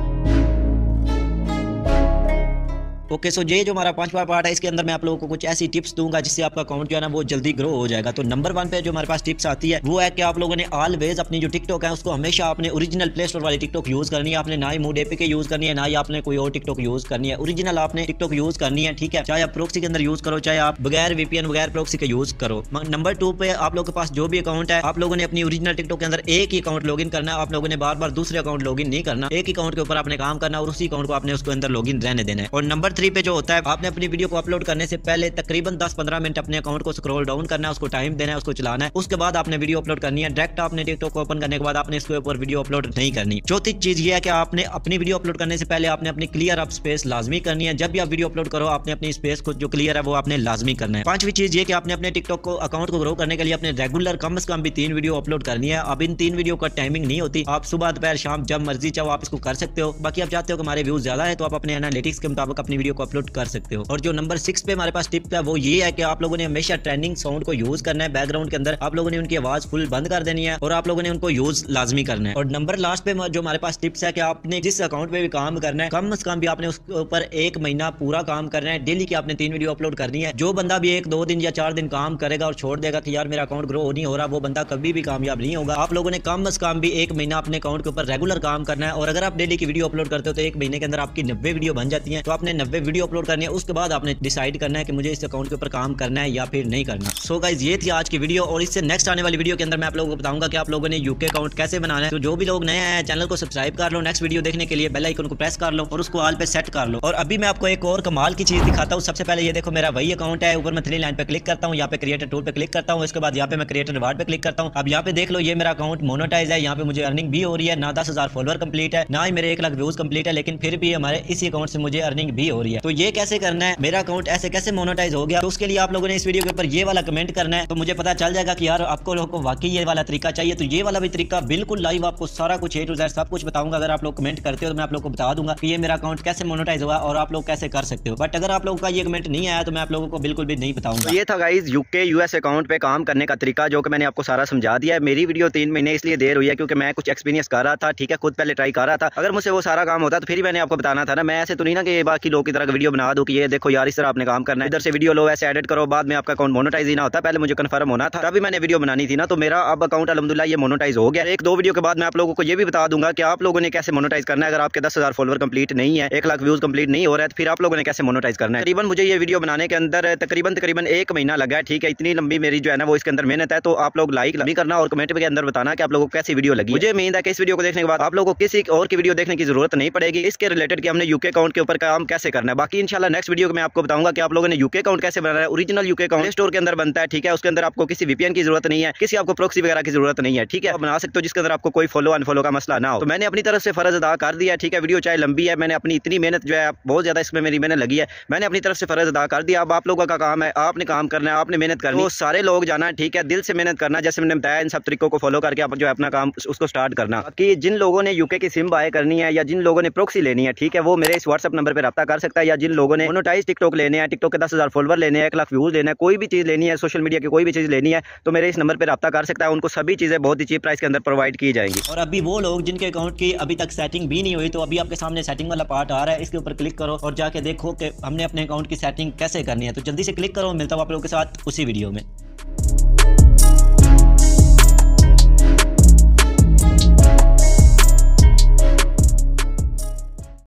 ओके सो ये जो हमारा पांचवा पार्ट है इसके अंदर मैं आप लोगों को कुछ ऐसी टिप्स दूंगा जिससे आपका अकाउंट जो है ना वो जल्दी ग्रो हो जाएगा। तो नंबर वन पे जो हमारे पास टिप्स आती है वो है कि आप लोगों ने ऑलवेज अपनी जो टिकटॉक है उसको हमेशा अपने ओरिजिनल प्ले स्टोर वाली टिकटॉक यूज करनी है। आपने ना ही मूड एपीके यूज करनी है, ना ही आपने कोई और टिकटॉक यूज करनी है, ओरिजिनल आपने टिकटॉक यूज करनी है, ठीक है। चाहे आप प्रोक्सी के अंदर यूज करो, चाहे आप बगैर वीपीएन बगैर प्रोक्सी के यूज करो। नंबर टू पे आप लोगों के पास जो भी अकाउंट है आप लोगों ने अपनी ओरिजिनल टिकटॉक के अंदर एक ही अकाउंट लॉगिन करना है। आप लोगों ने बार बार दूसरे अकाउंट लॉगिन नहीं करना, एक ही अकाउंट के ऊपर आपने काम करना और उसी अकाउंट को आपने उसके अंदर लॉगिन रहने देना है। और नंबर थ्री पे जो होता है आपने अपनी वीडियो को अपलोड करने से पहले तकरीबन दस पंद्रह मिनट अपने अकाउंट को स्क्रॉल डाउन करना है, उसको टाइम देना है, उसको चलाना है। उसके बाद आपने वीडियो अपलोड करनी है। डायरेक्ट आपने टिकटॉक को ओपन करने के बाद आपने इसके ऊपर वीडियो अपलोड नहीं करनी। चौथी चीज ये है कि आपने अपनी वीडियो अपलोड करने से पहले आपने अपनी क्लियर अप स्पेस लाजमी करनी है। जब भी आप वीडियो अपलोड करो आपने अपनी स्पेस को जो क्लियर है वो आपने लाजमी करना है। पांचवी चीज ये कि आपने अपने टिकटॉक को अकाउंट को ग्रो करने के लिए अपने रेगुलर कम से कम भी तीन वीडियो अपलोड करनी है। अब इन तीन वीडियो का टाइमिंग नहीं होती, आप सुबह दोपहर शाम जब मर्जी चाहो आप इसको कर सकते हो। बाकी आप चाहते हो कि हमारे व्यूज ज्यादा है तो आप अपने एनालिटिक्स के मुताबिक अपनी वीडियो को अपलोड कर सकते हो। और जो नंबर सिक्स पे हमारे पास टिप है वो ये है कि आप लोगों ने हमेशा ट्रेंडिंग साउंड को यूज करना है। बैकग्राउंड के अंदर आप लोगों ने उनकी आवाज फुल बंद कर देनी है और आप लोगों ने उनको यूज लाजमी करना है। और नंबर लास्ट पे जो हमारे पास टिप्स है कि आपने जिस अकाउंट पे भी काम करना है कम से कम भी आपने उसके ऊपर एक महीना पूरा काम करना है। डेली की आपने तीन वीडियो अपलोड करनी है। जो बंदा भी एक दो दिन या चार दिन काम करेगा और छोड़ देगा कि यार मेरा अकाउंट ग्रो नहीं हो रहा, वो बंदा कभी भी कामयाब नहीं होगा। आप लोगों ने कम से कम भी एक महीना अपने अकाउंट के ऊपर रेगुलर काम करना है। और अगर आप डेली की वीडियो अपलोड करते हो तो एक महीने के अंदर आपकी नब्बे वीडियो बन जाती है। तो आपने नब्बे वीडियो अपलोड करनी है, उसके बाद आपने डिसाइड करना है कि मुझे इस अकाउंट के ऊपर काम करना है या फिर नहीं करना। सो गाइस ये थी आज की वीडियो और इससे नेक्स्ट आने वाली वीडियो के अंदर मैं आप लोगों को बताऊंगा कि आप लोगों ने यूके अकाउंट कैसे बनाना है। तो जो भी लोग नए हैं चैनल को सब्सक्राइब कर लो, नेक्स्ट वीडियो देखने के लिए बेल आइकन को प्रेस कर लो और उसको ऑल पे सेट कर लो। और अभी मैं आपको एक और कमाल की चीज दिखाता हूँ। सबसे पहले ये देखो मेरा वही अकाउंट है, ऊपर मैं थ्री लाइन पे क्लिक करता हूँ, यहाँ पे क्रिएटर टूल पे क्लिक करता हूँ, इसके बाद यहाँ पे मैं क्रिएटर रिवार्ड पे क्लिक करता हूँ। अब यहाँ पे देख लो ये मेरा अकाउंट मोनेटाइज है, यहाँ पे मुझे अर्निंग भी हो रही है। ना दस हजार फॉलोअर कंप्लीट है, ना ही मेरे एक लाख व्यूज कंप्लीट है, लेकिन फिर भी हमारे इसी अकाउंट से मुझे अर्निंग भी हो रही है। तो ये कैसे करना है, मेरा अकाउंट ऐसे कैसे मोनेटाइज हो गया, तो उसके लिए आप लोगों ने इस वीडियो के ऊपर ये वाला कमेंट करना है। तो मुझे पता चल जाएगा कि यार आपको लोगों को वाकई ये वाला तरीका चाहिए। तो ये वाला भी तरीका बिल्कुल लाइव आपको सारा कुछ ए टू जेड सब कुछ बताऊंगा। अगर आप लोग कमेंट करते हो तो मैं आप लोग को बता दूंगा कि ये मेरा अकाउंट कैसे मोनेटाइज हुआ और आप लोग कैसे कर सकते हो। बट अगर आप लोगों का ये कमेंट नहीं आया तो मैं आप लोगों को बिल्कुल भी नहीं बताऊंगा। तो ये था गाइस यूके यूएस अकाउंट पे काम करने का तरीका जो कि मैंने आपको सारा समझा दिया है। मेरी वीडियो तीन महीने इसलिए देर हुई है क्योंकि मैं कुछ एक्सपीरियंस कर रहा था, ठीक है, खुद पहले ट्राई कर रहा था। अगर मुझसे वो सारा काम होता तो फिर ही मैंने आपको बताना था ना। मैं ऐसे तो नहीं ना कि बाकी लोग की तरह वीडियो बना दूं कि ये देखो यार इस तरह आपने काम करना है, इधर से वीडियो लो ऐसे एडिट करो, बाद में आपका अकाउंट मोनेटाइज ही ना होता। पहले मुझे कंफर्म होना था तभी मैंने वीडियो बनानी थी ना। तो मेरा अब अकाउंट अल्हम्दुलिल्लाह ये मोनेटाइज हो गया। एक दो वीडियो के बाद मैं आप लोगों को ये भी बता दूंगा कि आप लोगों ने कैसे मोनेटाइज करना है। अगर आपके दस हजार फॉलोअर कंप्लीट नहीं है, एक लाख व्यूज कंप्लीट नहीं हो रहा है, तो फिर आप लोगों ने कैसे मोनेटाइज करना है। तकरीबन मुझे ये वीडियो बनाने के अंदर तकरीबन तकरीबन एक महीना लगा है, ठीक है। इतनी लंबी मेरी जो है ना वो इसके अंदर मेहनत है। तो आप लोग लाइक भी करना और कमेंट के अंदर बताना कि आप लोगों को कैसी वीडियो लगी। मुझे उम्मीद है कि इस वीडियो को देखने के बाद आप लोगों को किसी और की वीडियो देखने की जरूरत नहीं पड़ेगी इसके रिलेटेड कि हमने यूके अकाउंट के ऊपर काम कैसे करना है। बाकी इंशाल्लाह नेक्स्ट वीडियो में मैं आपको बताऊंगा कि आप लोगों ने यूके अकाउंट कैसे बनाना है। Original UK account play store के अंदर बनता है, ठीक है। उसके अंदर आपको किसी वीपीएन की जरूरत नहीं है, किसी आपको प्रॉक्सी वगैरह की जरूरत नहीं है, ठीक है। आप बना सकते हो जिसके अंदर आपको कोई फॉलो अनफॉलो का मसला ना हो। तो मैंने अपनी तरफ से फर्ज अदा कर दिया, ठीक है। वीडियो चाहे लंबी है, मैंने अपनी इतनी मेहनत जो है बहुत ज्यादा इसमें मेरी मेहनत लगी है, मैंने अपनी तरफ से फर्ज अदा कर दिया। अब आप लोगों का काम है, आपने काम करना है, आपने मेहनत करनी है। वो सारे लोग जाना, ठीक है, दिल से मेहनत करना। जैसे मैंने बताया इन सब तरीकों को फॉलो करके आप जो है अपना काम उसको स्टार्ट करना। कि जिन लोगों ने यूके की सिम बाय करनी है या जिन लोगों ने प्रॉक्सी लेनी है, ठीक है, वो मेरे इस व्हाट्सएप नंबर पर रब्ता कर सकता है। या जिन लोगों ने मोनेटाइज टिकटॉक लेने हैं, टिकटॉक के दस हजार फॉलोअर लेने हैं, एक लाख व्यूज लेना है, कोई भी चीज लेनी है, सोशल मीडिया की कोई भी चीज लेनी है, तो मेरे इस नंबर पर रब्ता कर सकता है। उनको सभी चीजें बहुत ही चीप प्राइस के अंदर प्रोवाइड की जाएंगी। और अभी वो लोग जिनके अकाउंट की अभी तक सेटिंग भी नहीं हुई, तो अभी आपके सामने सेटिंग वाला पार्ट आ रहा है, इसके ऊपर क्लिक करो और जाके देखो कि हमने अपने अकाउंट की सेटिंग कैसे करनी है। तो जल्दी से क्लिक करो, मिलता हूं आप लोगों के साथ उसी वीडियो में।